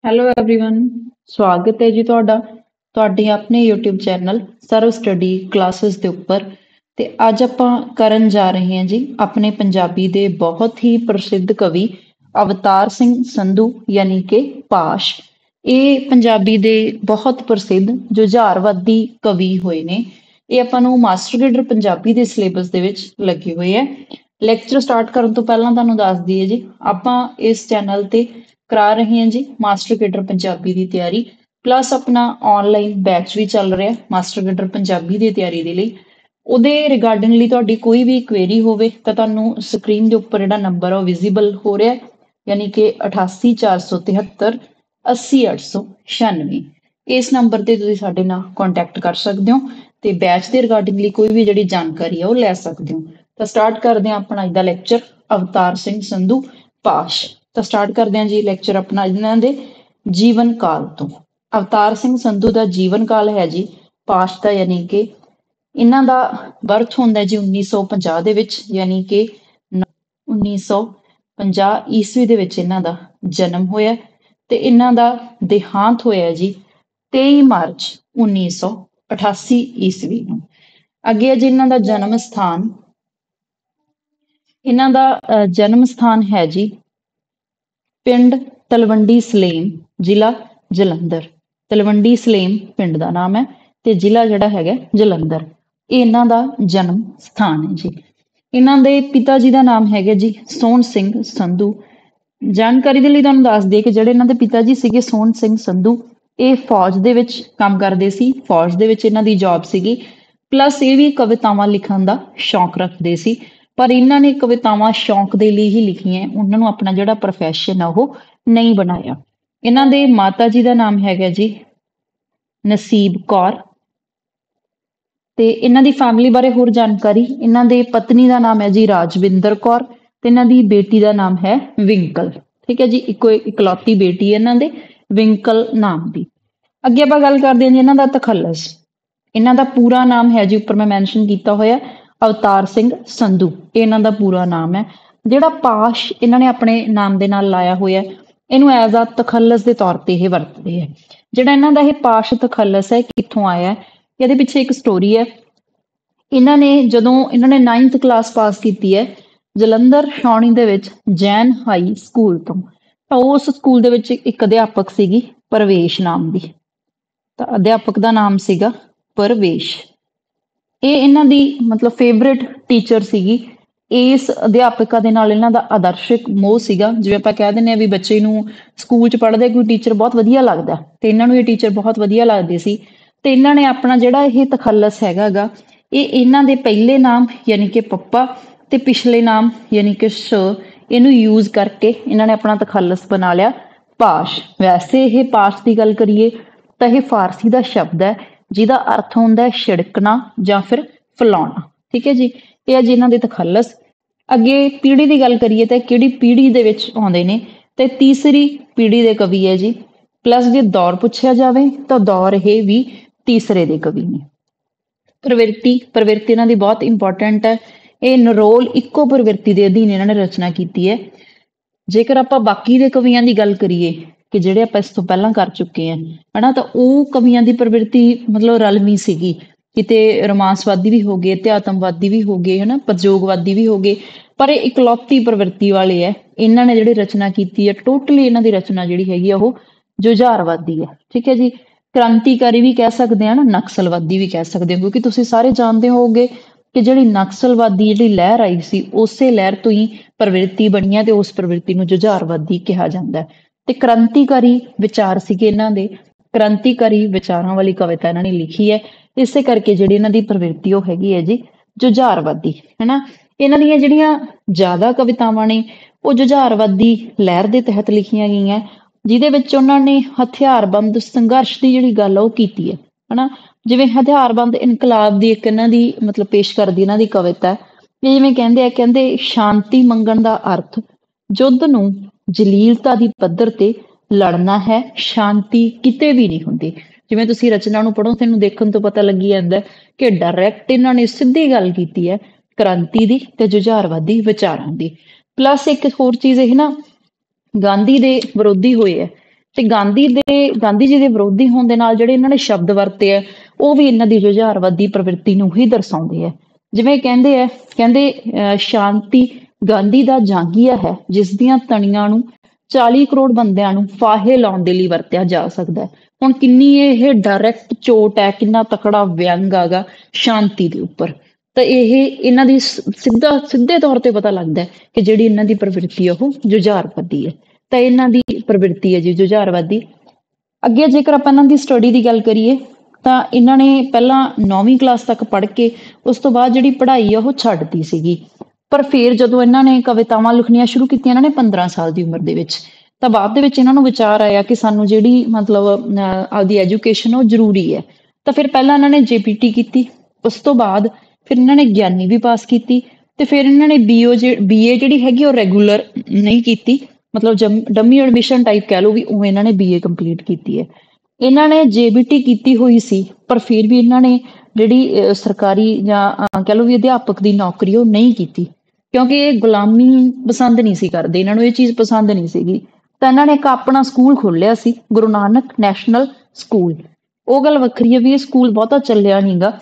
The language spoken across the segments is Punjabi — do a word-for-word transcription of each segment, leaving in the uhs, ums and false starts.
Hello everyone. ਸਵਾਗਤ ਹੈ ਜੀ ਤੁਹਾਡਾ ਤੁਹਾਡੇ ਆਪਣੇ YouTube channel Sarv study classes ਦੇ ਉੱਪਰ। ਤੇ ਅੱਜ ਆਪਾਂ ਕਰਨ ਜਾ ਰਹੇ ਹਾਂ ਜੀ ਆਪਣੇ ਪੰਜਾਬੀ ਦੇ ਬਹੁਤ ਹੀ ਪ੍ਰਸਿੱਧ ਕਵੀ ਅਵਤਾਰ ਸਿੰਘ ਸੰਧੂ ਯਾਨੀ ਕਿ ਪਾਸ਼। ਇਹ ਪੰਜਾਬੀ ਦੇ ਬਹੁਤ ਪ੍ਰਸਿੱਧ ਜੁਝਾਰਵਾਦੀ ਕਵੀ ਹੋਏ ਨੇ। ਇਹ ਆਪਾਂ ਨੂੰ ਮਾਸਟਰ ਰੀਡਰ ਪੰਜਾਬੀ ਦੇ ਸਿਲੇਬਸ ਦੇ ਵਿੱਚ ਲੱਗੇ ਹੋਏ ਹੈ। ਲੈਕਚਰ ਸਟਾਰਟ ਕਰਨ ਤੋਂ ਪਹਿਲਾਂ ਤੁਹਾਨੂੰ ਦੱਸ ਦਈਏ ਜੀ ਆਪਾਂ ਇਸ ਚੈਨਲ ਤੇ ਕਰਾ ਰਹੇ ਹਾਂ ਜੀ ਮਾਸਟਰ ਕੇਡਰ ਪੰਜਾਬੀ ਦੀ ਤਿਆਰੀ ਪਲੱਸ ਆਪਣਾ ਆਨਲਾਈਨ ਬੈਚ ਵੀ ਚੱਲ ਰਿਹਾ ਮਾਸਟਰ ਕੇਡਰ ਪੰਜਾਬੀ ਦੀ ਤਿਆਰੀ ਦੇ ਲਈ। ਉਹਦੇ ਰਿਗਾਰਡਿੰਗਲੀ ਤੁਹਾਡੀ ਕੋਈ ਵੀ ਕੁਐਰੀ ਹੋਵੇ ਤਾਂ ਤੁਹਾਨੂੰ ਸਕਰੀਨ ਦੇ ਉੱਪਰ ਜਿਹੜਾ ਨੰਬਰ ਆ ਉਹ ਵਿਜ਼ੀਬਲ ਹੋ ਰਿਹਾ ਯਾਨੀ ਕਿ ਅਠਾਸੀ ਚਾਰ ਸੌ ਤਿਹੱਤਰ ਅੱਸੀ ਅੱਠ ਸੌ ਛਿਆਨਵੇਂ। ਇਸ ਨੰਬਰ ਤੇ ਤੁਸੀਂ ਸਾਡੇ ਨਾਲ ਕੰਟੈਕਟ ਕਰ ਸਕਦੇ ਹੋ ਤੇ ਬੈਚ ਦੇ ਰਿਗਾਰਡਿੰਗਲੀ ਕੋਈ ਵੀ ਜਿਹੜੀ ਜਾਣਕਾਰੀ ਆ ਉਹ ਲੈ ਸਕਦੇ ਹੋ। ਤਾਂ ਸਟਾਰਟ ਕਰਦੇ ਹਾਂ ਆਪਣਾ ਅੱਜ ਦਾ ਲੈਕਚਰ ਅਵਤਾਰ ਸਿੰਘ ਸੰਧੂ ਪਾਸ਼। ਤਾਂ ਸਟਾਰਟ ਕਰਦੇ ਹਾਂ ਜੀ ਲੈਕਚਰ ਆਪਣਾ ਇਹਨਾਂ ਦੇ ਜੀਵਨ ਕਾਲ ਤੋਂ। ਅਵਤਾਰ ਸਿੰਘ ਸੰਧੂ ਦਾ ਜੀਵਨ ਕਾਲ ਹੈ ਜੀ ਪਾਸ਼ ਦਾ ਯਾਨੀ ਕਿ ਇਹਨਾਂ ਦਾ ਬਰਥ ਹੁੰਦਾ ਜੀ ਉੱਨੀ ਸੌ ਪੰਜਾਹ ਦੇ ਵਿੱਚ ਯਾਨੀ ਕਿ ਉੱਨੀ ਸੌ ਪੰਜਾਹ ਈਸਵੀ ਦੇ ਵਿੱਚ ਇਹਨਾਂ ਦਾ ਜਨਮ ਹੋਇਆ ਤੇ ਇਹਨਾਂ ਦਾ ਦੇਹਾਂਤ ਹੋਇਆ ਜੀ ਤੇਈ ਮਾਰਚ ਉੱਨੀ ਸੌ ਅਠਾਸੀ ਈਸਵੀ ਨੂੰ। ਅੱਗੇ ਹੈ ਜੀ ਇਹਨਾਂ ਦਾ ਜਨਮ ਸਥਾਨ। ਇਹਨਾਂ ਦਾ ਜਨਮ ਸਥਾਨ ਹੈ ਜੀ ਪਿੰਡ ਤਲਵੰਡੀ ਸਲੇਮ ਜ਼ਿਲ੍ਹਾ ਜਲੰਧਰ। ਤਲਵੰਡੀ ਸਲੇਮ ਪਿੰਡ ਦਾ ਨਾਮ ਹੈ ਤੇ ਜ਼ਿਲ੍ਹਾ ਜਿਹੜਾ ਹੈਗਾ ਜਲੰਧਰ। ਇਹ ਇਹਨਾਂ ਦਾ ਜਨਮ ਸਥਾਨ ਹੈ ਜੀ। ਇਹਨਾਂ ਦੇ ਪਿਤਾ ਜੀ ਦਾ ਨਾਮ ਹੈਗਾ ਜੀ ਸੋਹਣ ਸਿੰਘ ਸੰਧੂ। ਜਾਣਕਾਰੀ ਦੇ ਲਈ ਤੁਹਾਨੂੰ ਦੱਸ ਦਈਏ ਕਿ ਜਿਹੜੇ ਇਹਨਾਂ ਦੇ ਪਿਤਾ ਜੀ ਸੀਗੇ ਸੋਹਣ ਸਿੰਘ ਸੰਧੂ ਇਹ ਫੌਜ ਦੇ ਵਿੱਚ ਕੰਮ ਕਰਦੇ ਸੀ। ਫੌਜ ਦੇ ਵਿੱਚ ਇਹਨਾਂ ਦੀ ਜੌਬ ਸੀਗੀ ਪਲੱਸ ਇਹ ਵੀ ਕਵਿਤਾਵਾਂ ਲਿਖਣ ਦਾ ਸ਼ੌਂਕ ਰੱਖਦੇ ਸੀ ਪਰ ਇਹਨਾਂ ਨੇ ਕਵਿਤਾਵਾਂ ਸ਼ੌਂਕ ਦੇ ਲਈ ਹੀ ਲਿਖੀਆਂ ਉਹਨਾਂ ਨੂੰ ਆਪਣਾ ਜਿਹੜਾ ਪ੍ਰੋਫੈਸ਼ਨ ਆ ਉਹ ਨਹੀਂ ਬਣਾਇਆ। ਇਹਨਾਂ ਦੇ ਮਾਤਾ ਜੀ ਦਾ ਨਾਮ ਹੈਗਾ ਜੀ ਨਸੀਬ ਕੌਰ ਤੇ ਇਹਨਾਂ ਦੀ ਫੈਮਿਲੀ ਬਾਰੇ ਹੋਰ ਜਾਣਕਾਰੀ ਇਹਨਾਂ ਦੇ ਪਤਨੀ ਦਾ ਨਾਮ ਹੈ ਜੀ ਰਾਜਵਿੰਦਰ ਕੌਰ ਤੇ ਇਹਨਾਂ ਦੀ ਬੇਟੀ ਦਾ ਨਾਮ ਹੈ ਵਿੰਕਲ। ਠੀਕ ਹੈ ਜੀ ਇੱਕੋ ਇਕਲੌਤੀ ਬੇਟੀ ਹੈ ਇਹਨਾਂ ਦੇ ਵਿੰਕਲ ਨਾਮ ਦੀ। ਅੱਗੇ ਆਪਾਂ ਗੱਲ ਕਰਦੇ ਹਾਂ ਜੀ ਇਹਨਾਂ ਦਾ ਤਖੱਲਸ। ਇਹਨਾਂ ਦਾ ਪੂਰਾ ਨਾਮ ਹੈ ਜੀ ਉੱਪਰ ਮੈਂ ਮੈਂਸ਼ਨ ਕੀਤਾ ਹੋਇਆ ਅਵਤਾਰ ਸਿੰਘ ਸੰਧੂ ਇਹ ਇਹਨਾਂ ਦਾ ਪੂਰਾ ਨਾਮ ਹੈ। ਜਿਹੜਾ ਪਾਸ਼ ਇਹਨਾਂ ਨੇ ਆਪਣੇ ਨਾਮ ਦੇ ਨਾਲ ਲਾਇਆ ਹੋਇਆ ਇਹਨੂੰ ਐਜ਼ ਆ ਤਖੱਲਸ ਦੇ ਤੌਰ ਤੇ ਇਹ ਵਰਤਦੇ ਹੈ। ਜਿਹੜਾ ਇਹਨਾਂ ਦਾ ਇਹ ਪਾਸ਼ ਤਖੱਲਸ ਹੈ ਕਿੱਥੋਂ ਆਇਆ ਇਹਦੇ ਪਿੱਛੇ ਇੱਕ ਸਟੋਰੀ ਹੈ। ਇਹਨਾਂ ਨੇ ਜਦੋਂ ਇਹਨਾਂ ਨੇ ਨਾਈਨਥ ਕਲਾਸ ਪਾਸ ਕੀਤੀ ਹੈ ਜਲੰਧਰ ਛਾਉਣੀ ਦੇ ਵਿੱਚ ਜੈਨ ਹਾਈ ਸਕੂਲ ਤੋਂ ਤਾਂ ਉਸ ਸਕੂਲ ਦੇ ਵਿੱਚ ਇੱਕ ਅਧਿਆਪਕ ਸੀਗੀ ਪਰਵੇਸ਼ ਨਾਮ ਦੀ। ਤਾਂ ਅਧਿਆਪਕ ਦਾ ਨਾਮ ਸੀਗਾ ਪਰਵੇਸ਼। ਇਹ ਇਹਨਾਂ ਦੀ ਮਤਲਬ ਫੇਵਰੇਟ ਟੀਚਰ ਸੀਗੀ। ਇਸ ਅਧਿਆਪਕਾ ਦੇ ਨਾਲ ਇਹਨਾਂ ਦਾ ਆਦਰਸ਼ਕ ਮੋਹ ਸੀਗਾ। ਜਿਵੇਂ ਆਪਾਂ ਕਹਿ ਦਿੰਦੇ ਹਾਂ ਵੀ ਬੱਚੇ ਨੂੰ ਸਕੂਲ 'ਚ ਪੜ੍ਹਦੇ ਕੋਈ ਟੀਚਰ ਬਹੁਤ ਵਧੀਆ ਲੱਗਦਾ ਤੇ ਇਹਨਾਂ ਨੂੰ ਇਹ ਟੀਚਰ ਬਹੁਤ ਵਧੀਆ ਲੱਗਦੇ ਸੀ ਤੇ ਇਹਨਾਂ ਨੇ ਆਪਣਾ ਜਿਹੜਾ ਇਹ ਤਖੱਲਸ ਹੈਗਾ ਗਾ ਇਹ ਇਹਨਾਂ ਦੇ ਪਹਿਲੇ ਨਾਮ ਯਾਨੀ ਕਿ ਪੱਪਾ ਤੇ ਪਿਛਲੇ ਨਾਮ ਯਾਨੀ ਕਿ ਸ਼ ਇਹਨੂੰ ਯੂਜ਼ ਕਰਕੇ ਇਹਨਾਂ ਨੇ ਆਪਣਾ ਤਖੱਲਸ ਬਣਾ ਲਿਆ ਪਾਸ਼। ਵੈਸੇ ਇਹ ਪਾਸ਼ ਦੀ ਗੱਲ ਕਰੀਏ ਤਾਂ ਇਹ ਫਾਰਸੀ ਦਾ ਸ਼ਬਦ ਹੈ ਜਿਹਦਾ ਅਰਥ ਹੁੰਦਾ ਹੈ ਛਿੜਕਣਾ ਜਾਂ ਫਿਰ ਫੈਲਾਉਣਾ। ਠੀਕ ਹੈ ਜੀ ਇਹ ਹੈ ਜੀ ਇਹਨਾਂ ਦੇ ਤਖੱਲਸ। ਅੱਗੇ ਪੀੜ੍ਹੀ ਦੀ ਗੱਲ ਕਰੀਏ ਤਾਂ ਕਿਹੜੀ ਪੀੜ੍ਹੀ ਦੇ ਵਿੱਚ ਆਉਂਦੇ ਨੇ ਤੇ ਤੀਸਰੀ ਪੀੜ੍ਹੀ ਦੇ ਕਵੀ ਹੈ ਜੀ ਪਲੱਸ ਜੇ ਦੌਰ ਪੁੱਛਿਆ ਜਾਵੇ ਤਾਂ ਦੌਰ ਇਹ ਵੀ ਤੀਸਰੇ ਦੇ ਕਵੀ ਨੇ। ਪ੍ਰਵਿਰਤੀ ਪ੍ਰਵਿਰਤੀ ਇਹਨਾਂ ਦੀ ਬਹੁਤ ਇੰਪੋਰਟੈਂਟ ਹੈ। ਇਹ ਨਰੋਲ ਇੱਕੋ ਪ੍ਰਵਿਰਤੀ ਦੇ ਅਧੀਨ ਇਹਨਾਂ ਨੇ ਰਚਨਾ ਕੀਤੀ ਹੈ। ਜੇਕਰ ਆਪਾਂ ਬਾਕੀ ਦੇ ਕਵੀਆਂ ਦੀ ਗੱਲ ਕਰੀਏ ਕਿ ਜਿਹੜੇ ਆਪਾਂ ਇਸ ਤੋਂ ਪਹਿਲਾਂ ਕਰ ਚੁੱਕੇ ਹਾਂ ਹਨਾ ਤਾਂ ਉਹ ਕਵੀਆਂ ਦੀ ਪ੍ਰਵਿਰਤੀ ਮਤਲਬ ਰਲਵੀਂ ਸੀਗੀ। ਕਿਤੇ ਰੋਮਾਂਸਵਾਦੀ ਵੀ ਹੋ ਗਏ ਅਧਿਆਤਮਵਾਦੀ ਵੀ ਹੋ ਗਏ ਹਨਾ ਪ੍ਰਯੋਗਵਾਦੀ ਵੀ ਹੋ ਗਏ ਪਰ ਇਹ ਇਕਲੌਤੀ ਪ੍ਰਵਿਰਤੀ ਵਾਲੇ ਹੈ। ਇਹਨਾਂ ਨੇ ਜਿਹੜੀ ਰਚਨਾ ਕੀਤੀ ਹੈ ਟੋਟਲੀ ਇਹਨਾਂ ਦੀ ਰਚਨਾ ਜਿਹੜੀ ਹੈਗੀ ਆ ਉਹ ਜੁਝਾਰਵਾਦੀ ਹੈ। ਠੀਕ ਹੈ ਜੀ ਕ੍ਰਾਂਤੀਕਾਰੀ ਵੀ ਕਹਿ ਸਕਦੇ ਹਾਂ ਨਾ ਨਕਸਲਵਾਦੀ ਵੀ ਕਹਿ ਸਕਦੇ ਹੋ ਕਿਉਂਕਿ ਤੁਸੀਂ ਸਾਰੇ ਜਾਣਦੇ ਹੋਗੇ ਕਿ ਜਿਹੜੀ ਨਕਸਲਵਾਦੀ ਜਿਹੜੀ ਲਹਿਰ ਆਈ ਸੀ ਉਸੇ ਲਹਿਰ ਤੋਂ ਹੀ ਪ੍ਰਵਿਰਤੀ ਬਣੀ ਹੈ ਤੇ ਉਸ ਪ੍ਰਵਿਰਤੀ ਨੂੰ ਜੁਝਾਰਵਾਦੀ ਕਿਹਾ ਜਾਂਦਾ ਹੈ। ਤੇ ਕ੍ਰਾਂਤੀਕਾਰੀ ਵਿਚਾਰ ਸੀਗੇ ਇਹਨਾਂ ਦੇ ਕ੍ਰਾਂਤੀਕਾਰੀ ਵਿਚਾਰਾਂ ਵਾਲੀ ਕਵਿਤਾ ਇਹਨਾਂ ਨੇ ਲਿਖੀ ਹੈ। ਇਸੇ ਕਰਕੇ ਜਿਹੜੀ ਇਹਨਾਂ ਦੀ ਪ੍ਰਵਿਰਤੀ ਉਹ ਹੈਗੀ ਹੈ ਜੀ ਜੁਝਾਰਵਾਦੀ ਹਨਾ। ਇਹਨਾਂ ਦੀਆਂ ਜਿਹੜੀਆਂ ਜ਼ਿਆਦਾ ਕਵਿਤਾਵਾਂ ਨੇ ਉਹ ਜੁਝਾਰਵਾਦੀ ਲਹਿਰ ਦੇ ਤਹਿਤ ਲਿਖੀਆਂ ਗਈਆਂ ਜਿਹਦੇ ਵਿੱਚ ਉਹਨਾਂ ਨੇ ਹਥਿਆਰਬੰਦ ਸੰਘਰਸ਼ ਦੀ ਜਿਹੜੀ ਗੱਲ ਆ ਉਹ ਕੀਤੀ ਹੈ ਹਨਾ। ਜਿਵੇਂ ਹਥਿਆਰਬੰਦ ਇਨਕਲਾਬ ਦੀ ਇੱਕ ਇਹਨਾਂ ਦੀ ਮਤਲਬ ਪੇਸ਼ ਕਰਦੀ ਇਹਨਾਂ ਦੀ ਕਵਿਤਾ ਇਹ ਜਿਵੇਂ ਕਹਿੰਦੇ ਆ ਕਹਿੰਦੇ ਸ਼ਾਂਤੀ ਮੰਗਣ ਦਾ ਅਰਥ ਯੁੱਧ ਨੂੰ ਜਲੀਲਤਾ ਦੀ ਪੱਧਰ ਤੇ ਲੜਨਾ ਹੈ ਸ਼ਾਂਤੀ ਕਿਤੇ ਵੀ ਨਹੀਂ ਹੁੰਦੀ। ਜਿਵੇਂ ਤੁਸੀਂ ਰਚਨਾ ਨੂੰ ਪੜ੍ਹੋ ਤੈਨੂੰ ਦੇਖਣ ਤੋਂ ਪਤਾ ਲੱਗੀ ਜਾਂਦਾ ਕਿ ਡਾਇਰੈਕਟ ਇਹਨਾਂ ਨੇ ਸਿੱਧੀ ਗੱਲ ਕੀਤੀ ਹੈ ਕ੍ਰਾਂਤੀ ਦੀ ਤੇ ਜੁਝਾਰਵਾਦੀ ਵਿਚਾਰਾਂ ਦੀ। ਪਲੱਸ ਇੱਕ ਹੋਰ ਚੀਜ਼ ਇਹ ਨਾ ਗਾਂਧੀ ਦੇ ਵਿਰੋਧੀ ਹੋਏ ਹੈ ਤੇ ਗਾਂਧੀ ਦੇ ਗਾਂਧੀ ਜੀ ਦੇ ਵਿਰੋਧੀ ਹੋਣ ਦੇ ਨਾਲ ਜਿਹੜੇ ਇਹਨਾਂ ਨੇ ਸ਼ਬਦ ਵਰਤੇ ਆ ਉਹ ਵੀ ਇਹਨਾਂ ਦੀ ਜੁਝਾਰਵਾਦੀ ਪ੍ਰਵਿਰਤੀ ਨੂੰ ਹੀ ਦਰਸਾਉਂਦੇ ਆ। ਜਿਵੇਂ ਕਹਿੰਦੇ ਆ ਕਹਿੰਦੇ ਅਹ ਸ਼ਾਂਤੀ ਗਾਂਧੀ ਦਾ ਜਾਂਗੀਆ ਹੈ ਜਿਸ ਦੀਆਂ ਤਣੀਆਂ ਨੂੰ ਚਾਲੀ ਕਰੋੜ ਬੰਦਿਆਂ ਨੂੰ ਫਾਹੇ ਲਾਉਣ ਦੇ ਲਈ ਵਰਤਿਆ ਜਾ ਸਕਦਾ ਹੈ। ਹੁਣ ਕਿੰਨੀ ਇਹ ਡਾਇਰੈਕਟ ਚੋਟ ਹੈ, ਕਿੰਨਾ ਤਕੜਾ ਵਿਅੰਗ ਆਗਾ ਸ਼ਾਂਤੀ ਦੇ ਉੱਪਰ। ਤਾਂ ਇਹ ਇਹਨਾਂ ਦੀ ਸਿੱਧਾ ਸਿੱਧੇ ਤੌਰ ਤੇ ਪਤਾ ਲੱਗਦਾ ਹੈ ਕਿ ਜਿਹੜੀ ਇਹਨਾਂ ਦੀ ਪ੍ਰਵਿਰਤੀ ਆ ਉਹ ਜੁਝਾਰਵਾਦੀ ਹੈ। ਤਾਂ ਇਹਨਾਂ ਦੀ ਪ੍ਰਵਿਰਤੀ ਹੈ ਜੀ ਜੁਝਾਰਵਾਦੀ। ਅੱਗੇ ਜੇਕਰ ਆਪਾਂ ਇਹਨਾਂ ਦੀ ਸਟੱਡੀ ਦੀ ਗੱਲ ਕਰੀਏ ਤਾਂ ਇਹਨਾਂ ਨੇ ਪਹਿਲਾਂ ਨੌਵੀਂ ਕਲਾਸ ਤੱਕ ਪੜ੍ਹ ਕੇ ਉਸ ਤੋਂ ਬਾਅਦ ਜਿਹੜੀ ਪੜ੍ਹਾਈ ਆ ਉਹ ਛੱਡਤੀ ਸੀਗੀ। ਪਰ ਫਿਰ ਜਦੋਂ ਇਹਨਾਂ ਨੇ ਕਵਿਤਾਵਾਂ ਲਿਖਣੀਆਂ ਸ਼ੁਰੂ ਕੀਤੀਆਂ ਇਹਨਾਂ ਨੇ ਪੰਦਰਾਂ ਸਾਲ ਦੀ ਉਮਰ ਦੇ ਵਿੱਚ, ਤਾਂ ਬਾਅਦ ਦੇ ਵਿੱਚ ਇਹਨਾਂ ਨੂੰ ਵਿਚਾਰ ਆਇਆ ਕਿ ਸਾਨੂੰ ਜਿਹੜੀ ਮਤਲਬ ਆਪਦੀ ਐਜੂਕੇਸ਼ਨ ਉਹ ਜ਼ਰੂਰੀ ਹੈ। ਤਾਂ ਫਿਰ ਪਹਿਲਾਂ ਇਹਨਾਂ ਨੇ ਜੇ ਪੀ ਟੀ ਕੀਤੀ, ਉਸ ਤੋਂ ਬਾਅਦ ਫਿਰ ਇਹਨਾਂ ਨੇ ਗਿਆਨੀ ਵੀ ਪਾਸ ਕੀਤੀ, ਤੇ ਫਿਰ ਇਹਨਾਂ ਨੇ ਬੀਓ ਬੀ ਏ ਜਿਹੜੀ ਹੈਗੀ ਉਹ ਰੈਗੂਲਰ ਨਹੀਂ ਕੀਤੀ, ਮਤਲਬ ਜਮ ਡੰਮੀ ਐਡਮਿਸ਼ਨ ਟਾਈਪ ਕਹਿ ਲਓ ਵੀ ਉਹ ਇਹਨਾਂ ਨੇ ਬੀ ਏ ਕੰਪਲੀਟ ਕੀਤੀ ਹੈ। ਇਹਨਾਂ ਨੇ ਜੇ ਬੀ ਟੀ ਕੀਤੀ ਹੋਈ ਸੀ ਪਰ ਫਿਰ ਵੀ ਇਹਨਾਂ ਨੇ ਜਿਹੜੀ ਸਰਕਾਰੀ ਜਾਂ ਕਹਿ ਲਓ ਵੀ ਅਧਿਆਪਕ ਦੀ ਨੌਕਰੀ ਉਹ ਨਹੀਂ ਕੀਤੀ, ਕਿਉਂਕਿ ਇਹ ਗੁਲਾਮੀ ਪਸੰਦ ਨਹੀਂ ਸੀ ਕਰਦੇ, ਇਹਨਾਂ ਨੂੰ ਇਹ ਚੀਜ਼ ਪਸੰਦ ਨਹੀਂ ਸੀਗੀ। ਤਾਂ ਇਹਨਾਂ ਨੇ ਇੱਕ ਆਪਣਾ ਸਕੂਲ ਖੋਲ੍ਹਿਆ ਸੀ, ਗੁਰੂ ਨਾਨਕ ਨੈਸ਼ਨਲ ਸਕੂਲ। ਉਹ ਗੱਲ ਵੱਖਰੀ ਹੈ ਵੀ ਇਹ ਸਕੂਲ ਬਹੁਤਾ ਚੱਲਿਆ ਨਹੀਂਗਾ।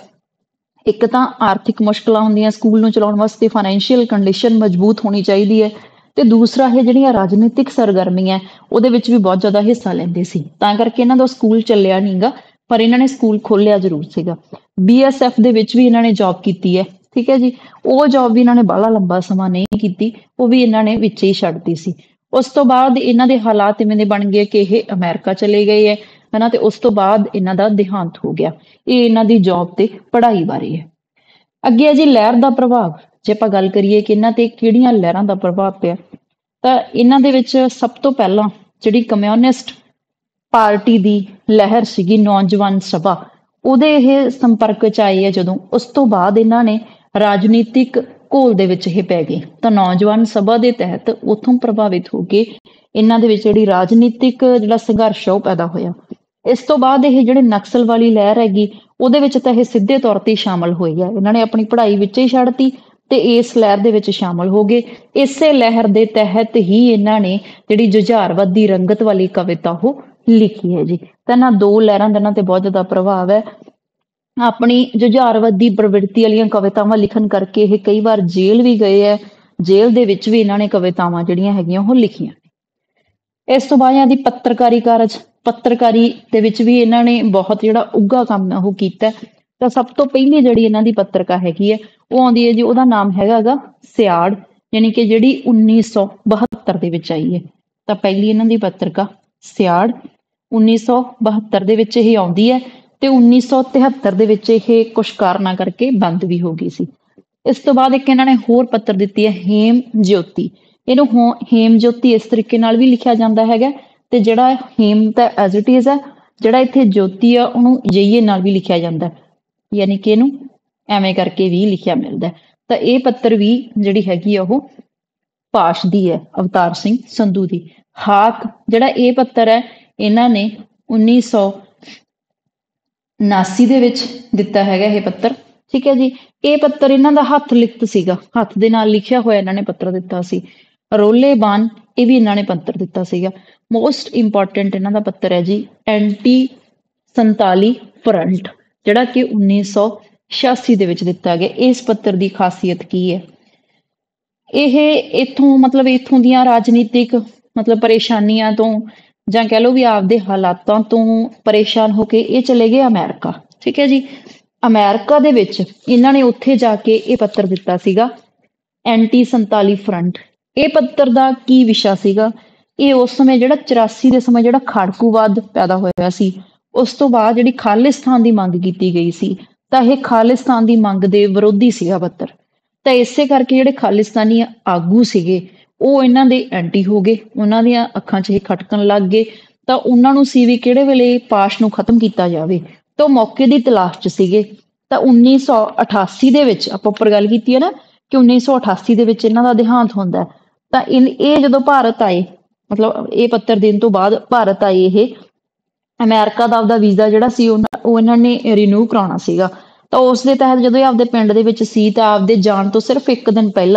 ਇੱਕ ਤਾਂ ਆਰਥਿਕ ਮੁਸ਼ਕਲਾਂ ਹੁੰਦੀਆਂ ਸਕੂਲ ਨੂੰ ਚਲਾਉਣ ਵਾਸਤੇ, ਫਾਈਨੈਂਸ਼ੀਅਲ ਕੰਡੀਸ਼ਨ ਮਜ਼ਬੂਤ ਹੋਣੀ ਚਾਹੀਦੀ ਹੈ, ਤੇ ਦੂਸਰਾ ਇਹ ਜਿਹੜੀਆਂ ਰਾਜਨੀਤਿਕ ਸਰਗਰਮੀਆਂ ਉਹਦੇ ਵਿੱਚ ਵੀ ਬਹੁਤ ਜ਼ਿਆਦਾ ਹਿੱਸਾ ਲੈਂਦੇ ਸੀ, ਤਾਂ ਕਰਕੇ ਇਹਨਾਂ ਦਾ ਸਕੂਲ ਚੱਲਿਆ ਨਹੀਂਗਾ। ਪਰ ਇਹਨਾਂ ਨੇ ਸਕੂਲ ਖੋਲ੍ਹਿਆ ਜ਼ਰੂਰ ਸੀਗਾ। ਬੀ ਐਸ ਐਫ ਦੇ ਵਿੱਚ ਵੀ ਇਹਨਾਂ ਨੇ ਜੌਬ ਕੀਤੀ ਹੈ, ਠੀਕ ਹੈ ਜੀ। ਉਹ ਜੌਬ ਵੀ ਇਹਨਾਂ ਨੇ ਬਾਹਲਾ ਲੰਬਾ ਸਮਾਂ ਨਹੀਂ ਕੀਤੀ, ਉਹ ਵੀ ਇਹਨਾਂ ਨੇ ਵਿੱਚ ਹੀ ਛੱਡਤੀ ਸੀ। ਉਸ ਤੋਂ ਬਾਅਦ ਇਹਨਾਂ ਦੇ ਹਾਲਾਤ ਇਵੇਂ ਦੇ ਬਣ ਗਏ ਕਿ ਇਹ ਅਮਰੀਕਾ ਚਲੇ ਗਏ ਹੈ, ਹਨਾ। ਤੇ ਉਸ ਤੋਂ ਬਾਅਦ ਇਹਨਾਂ ਦਾ ਦੇਹਾਂਤ ਹੋ ਗਿਆ। ਇਹ ਇਹਨਾਂ ਦੀ ਜੌਬ ਤੇ ਪੜ੍ਹਾਈ ਬਾਰੇ ਹੈ। ਅੱਗੇ ਹੈ ਜੀ ਲਹਿਰ ਦਾ ਪ੍ਰਭਾਵ। ਜੇ ਆਪਾਂ ਗੱਲ ਕਰੀਏ ਕਿ ਇਹਨਾਂ ਤੇ ਕਿਹੜੀਆਂ ਲਹਿਰਾਂ ਦਾ ਪ੍ਰਭਾਵ ਪਿਆ, ਤਾਂ ਇਹਨਾਂ ਦੇ ਵਿੱਚ ਸਭ ਤੋਂ ਪਹਿਲਾਂ ਜਿਹੜੀ ਕਮਿਊਨਿਸਟ ਪਾਰਟੀ ਦੀ ਲਹਿਰ ਸੀਗੀ, ਨੌਜਵਾਨ ਸਭਾ, ਉਹਦੇ ਇਹ ਸੰਪਰਕ ਚ ਆਏ ਆ ਜਦੋਂ। ਉਸ ਤੋਂ ਬਾਅਦ ਇਹਨਾਂ ਨੇ ਰਾਜਨੀਤਿਕ ਘੋਲ ਦੇ ਵਿੱਚ ਇਹ ਪੈ ਗਏ, ਤਾਂ ਨੌਜਵਾਨ ਸਭਾ ਦੇ ਤਹਿਤ ਉੱਥੋਂ ਪ੍ਰਭਾਵਿਤ ਹੋ ਕੇ ਇਹਨਾਂ ਦੇ ਵਿੱਚ ਜਿਹੜੀ ਰਾਜਨੀਤਿਕ ਜਿਹੜਾ ਸੰਘਰਸ਼ ਆ ਉਹ ਪੈਦਾ ਹੋਇਆ। ਇਸ ਤੋਂ ਬਾਅਦ ਇਹ ਜਿਹੜੇ ਨਕਸਲ ਵਾਲੀ ਲਹਿਰ ਹੈਗੀ ਉਹਦੇ ਵਿੱਚ ਤਾਂ ਇਹ ਸਿੱਧੇ ਤੌਰ ਤੇ ਸ਼ਾਮਲ ਹੋਏ ਆ। ਇਹਨਾਂ ਨੇ ਆਪਣੀ ਪੜ੍ਹਾਈ ਵਿੱਚ ਹੀ ਛੱਡਤੀ ਤੇ ਇਸ ਲਹਿਰ ਦੇ ਵਿੱਚ ਸ਼ਾਮਲ ਹੋ ਗਏ। ਇਸੇ ਲਹਿਰ ਦੇ ਤਹਿਤ ਹੀ ਇਹਨਾਂ ਨੇ ਜਿਹੜੀ ਜੁਝਾਰਵਾਦੀ ਰੰਗਤ ਵਾਲੀ ਕਵਿਤਾ ਉਹ ਲਿਖੀ ਹੈ ਜੀ। ਤਾਂ ਇਹਨਾਂ ਦੋ ਲਹਿਰਾਂ ਦਾ ਇਹਨਾਂ ਤੇ ਬਹੁਤ ਜ਼ਿਆਦਾ ਪ੍ਰਭਾਵ ਹੈ। ਆਪਣੀ ਜੁਝਾਰਵਾਦੀ ਪ੍ਰਵਿਰਤੀ ਵਾਲੀਆਂ ਕਵਿਤਾਵਾਂ ਲਿਖਣ ਕਰਕੇ ਇਹ ਕਈ ਵਾਰ ਜੇਲ੍ਹ ਵੀ ਗਏ ਹੈ। ਜੇਲ੍ਹ ਦੇ ਵਿੱਚ ਵੀ ਇਹਨਾਂ ਨੇ ਕਵਿਤਾਵਾਂ ਜਿਹੜੀਆਂ ਹੈਗੀਆਂ ਉਹ ਲਿਖੀਆਂ। ਇਸ ਤੋਂ ਬਾਅਦ ਇਹਨਾਂ ਦੀ ਪੱਤਰਕਾਰੀ ਕਾਰਜ, ਪੱਤਰਕਾਰੀ ਦੇ ਵਿੱਚ ਵੀ ਇਹਨਾਂ ਨੇ ਬਹੁਤ ਜਿਹੜਾ ਉੱਘਾ ਕੰਮ ਉਹ ਕੀਤਾ। ਤਾਂ ਸਭ ਤੋਂ ਪਹਿਲੀ ਜਿਹੜੀ ਇਹਨਾਂ ਦੀ ਪੱਤਰਕਾ ਹੈਗੀ ਹੈ ਉਹ ਆਉਂਦੀ ਹੈ ਜੀ, ਉਹਦਾ ਨਾਮ ਹੈਗਾ ਗਾ ਸਿਆੜ, ਯਾਨੀ ਕਿ ਜਿਹੜੀ ਉੱਨੀ ਸੌ ਬਹੱਤਰ ਦੇ ਵਿੱਚ ਆਈ ਹੈ। ਤਾਂ ਪਹਿਲੀ ਇਹਨਾਂ ਦੀ ਪੱਤਰਕਾ ਸਿਆੜ ਉੱਨੀ ਸੌ ਬਹੱਤਰ ਦੇ ਵਿੱਚ ਇਹ ਆਉਂਦੀ ਹੈ, ਤੇ ਉੱਨੀ ਸੌ ਤਿਹੱਤਰ ਦੇ ਵਿੱਚ ਇਹ ਕੁਛ ਕਾਰਨਾਂ ਕਰਕੇ ਬੰਦ ਵੀ ਹੋ ਗਈ ਸੀ। ਇਸ ਤੋਂ ਬਾਅਦ ਇੱਕ ਇਹਨਾਂ ਨੇ ਹੋਰ ਪੱਤਰ ਦਿੱਤੀ ਹੈ, ਹੇਮ ਜੋਤੀ। ਇਹਨੂੰ ਹੋ ਹੇਮ ਜੋਤੀ ਇਸ ਤਰੀਕੇ ਨਾਲ ਵੀ ਲਿਖਿਆ ਜਾਂਦਾ ਹੈਗਾ, ਤੇ ਜਿਹੜਾ ਹੇਮ ਤਾਂ ਐਜ਼ ਇਟ ਇਜ਼ ਹੈ, ਜਿਹੜਾ ਇੱਥੇ ਜੋਤੀ ਆ ਉਹਨੂੰ ਜਈਏ ਨਾਲ ਵੀ ਲਿਖਿਆ ਜਾਂਦਾ, ਯਾਨੀ ਕਿ ਇਹਨੂੰ ਐਵੇਂ ਕਰਕੇ ਵੀ ਲਿਖਿਆ ਮਿਲਦਾ। ਤਾਂ ਇਹ ਪੱਤਰ ਵੀ ਜਿਹੜੀ ਹੈਗੀ ਆ ਉਹ ਪਾਸ਼ ਦੀ ਹੈ, ਅਵਤਾਰ ਸਿੰਘ ਸੰਧੂ ਦੀ। ਹਾਕ ਜਿਹੜਾ ਇਹ ਪੱਤਰ ਹੈ ਇਹਨਾਂ ਨੇ ਉੱਨੀ ਸੌ ਉਨਾਸੀ ਦੇ ਵਿੱਚ ਦਿੱਤਾ ਹੈਗਾ ਇਹ ਪੱਤਰ, ਠੀਕ ਹੈ ਜੀ। ਇਹ ਪੱਤਰ ਇਹਨਾਂ ਦਾ ਹੱਥ ਲਿਖਤ ਸੀਗਾ, ਹੱਥ ਦੇ ਨਾਲ ਲਿਖਿਆ ਹੋਇਆ ਇਹਨਾਂ ਨੇ ਪੱਤਰ ਦਿੱਤਾ ਸੀ। ਰੋਲੇਬਾਨ ਇਹ ਵੀ ਇਹਨਾਂ ਨੇ ਪੱਤਰ ਦਿੱਤਾ ਸੀਗਾ। ਮੋਸਟ ਇੰਪੋਰਟੈਂਟ ਇਹਨਾਂ ਦਾ ਪੱਤਰ ਹੈ ਜੀ ਐਂਟੀ ਸੰਤਾਲੀ ਫਰੰਟ, ਜਿਹੜਾ ਕਿ ਉੱਨੀ ਸੌ ਛਿਆਸੀ ਦੇ ਵਿੱਚ ਦਿੱਤਾ ਗਿਆ। ਇਸ ਪੱਤਰ ਦੀ ਖਾਸੀਅਤ ਕੀ ਹੈ? ਇਹ ਇੱਥੋਂ ਮਤਲਬ ਇੱਥੋਂ ਦੀਆਂ ਰਾਜਨੀਤਿਕ ਮਤਲਬ ਪਰੇਸ਼ਾਨੀਆਂ ਤੋਂ ਜਾਂ ਕਹਿ ਲਓ ਵੀ ਆਪਦੇ ਹਾਲਾਤਾਂ ਤੋਂ ਪਰੇਸ਼ਾਨ ਹੋ ਕੇ ਇਹ ਚਲੇ ਗਏ ਅਮਰੀਕਾ, ਠੀਕ ਹੈ ਜੀ। ਅਮਰੀਕਾ ਦੇ ਵਿੱਚ ਇਹਨਾਂ ਨੇ ਉੱਥੇ ਜਾ ਕੇ ਇਹ ਪੱਤਰ ਦਿੱਤਾ ਸੀਗਾ, ਐਂਟੀ ਸੰਤਾਲੀ ਫਰੰਟ। ਇਹ ਪੱਤਰ ਦਾ ਕੀ ਵਿਸ਼ਾ ਸੀਗਾ? ਇਹ ਉਸ ਸਮੇਂ ਜਿਹੜਾ ਚੁਰਾਸੀ ਦੇ ਸਮੇਂ ਜਿਹੜਾ ਖਾੜਕੂਵਾਦ ਪੈਦਾ ਹੋਇਆ ਸੀ, ਉਸ ਤੋਂ ਬਾਅਦ ਜਿਹੜੀ ਖਾਲਿਸਤਾਨ ਦੀ ਮੰਗ ਕੀਤੀ ਗਈ ਸੀ, ਤਾਂ ਇਹ ਖਾਲਿਸਤਾਨ ਦੀ ਮੰਗ ਦੇ ਵਿਰੋਧੀ ਸੀਗਾ ਪੱਤਰ। ਤਾਂ ਇਸੇ ਕਰਕੇ ਜਿਹੜੇ ਖਾਲਿਸਤਾਨੀ ਆਗੂ ਸੀਗੇ ਉਹ ਇਹਨਾਂ ਦੇ ਐਂਟੀ ਹੋ ਗਏ, ਉਹਨਾਂ ਦੀਆਂ ਅੱਖਾਂ 'ਚ ਇਹ ਖਟਕਣ ਲੱਗ ਗਏ। ਤਾਂ ਉਹਨਾਂ ਨੂੰ ਸੀ ਵੀ ਕਿਹੜੇ ਵੇਲੇ ਪਾਸ਼ ਨੂੰ ਖਤਮ ਕੀਤਾ ਜਾਵੇ, ਤਾਂ ਉਹ ਮੌਕੇ ਦੀ ਤਲਾਸ਼ 'ਚ ਸੀਗੇ। ਤਾਂ ਉੱਨੀ ਸੌ ਅਠਾਸੀ ਦੇ ਵਿੱਚ ਆਪਾਂ ਉੱਪਰ ਗੱਲ ਕੀਤੀ ਹੈ ਨਾ ਕਿ ਉੱਨੀ ਸੌ ਅਠਾਸੀ ਦੇ ਵਿੱਚ ਇਹਨਾਂ ਦਾ ਦੇਹਾਂਤ ਹੁੰਦਾ। ਤਾਂ ਇਹ ਜਦੋਂ ਭਾਰਤ ਆਏ, ਮਤਲਬ ਇਹ ਪੱਤਰ ਦੇਣ ਤੋਂ ਬਾਅਦ ਭਾਰਤ ਆਏ, ਇਹ ਅਮਰੀਕਾ ਦਾ ਆਪਦਾ ਵੀਜ਼ਾ ਜਿਹੜਾ ਸੀ ਉਹ ਉਹ ਇਹਨਾਂ ਨੇ ਰਿਨਿਊ ਕਰਾਉਣਾ ਸੀਗਾ। ਤਾਂ ਉਸ ਦੇ ਤਹਿਤ ਜਦੋਂ ਇਹ ਆਪਦੇ ਪਿੰਡ ਦੇ ਵਿੱਚ ਸੀ ਤਾਂ ਆਪਦੇ ਜਾਣ ਤੋਂ ਸਿਰਫ ਇੱਕ ਦਿਨ ਪਹਿਲਾਂ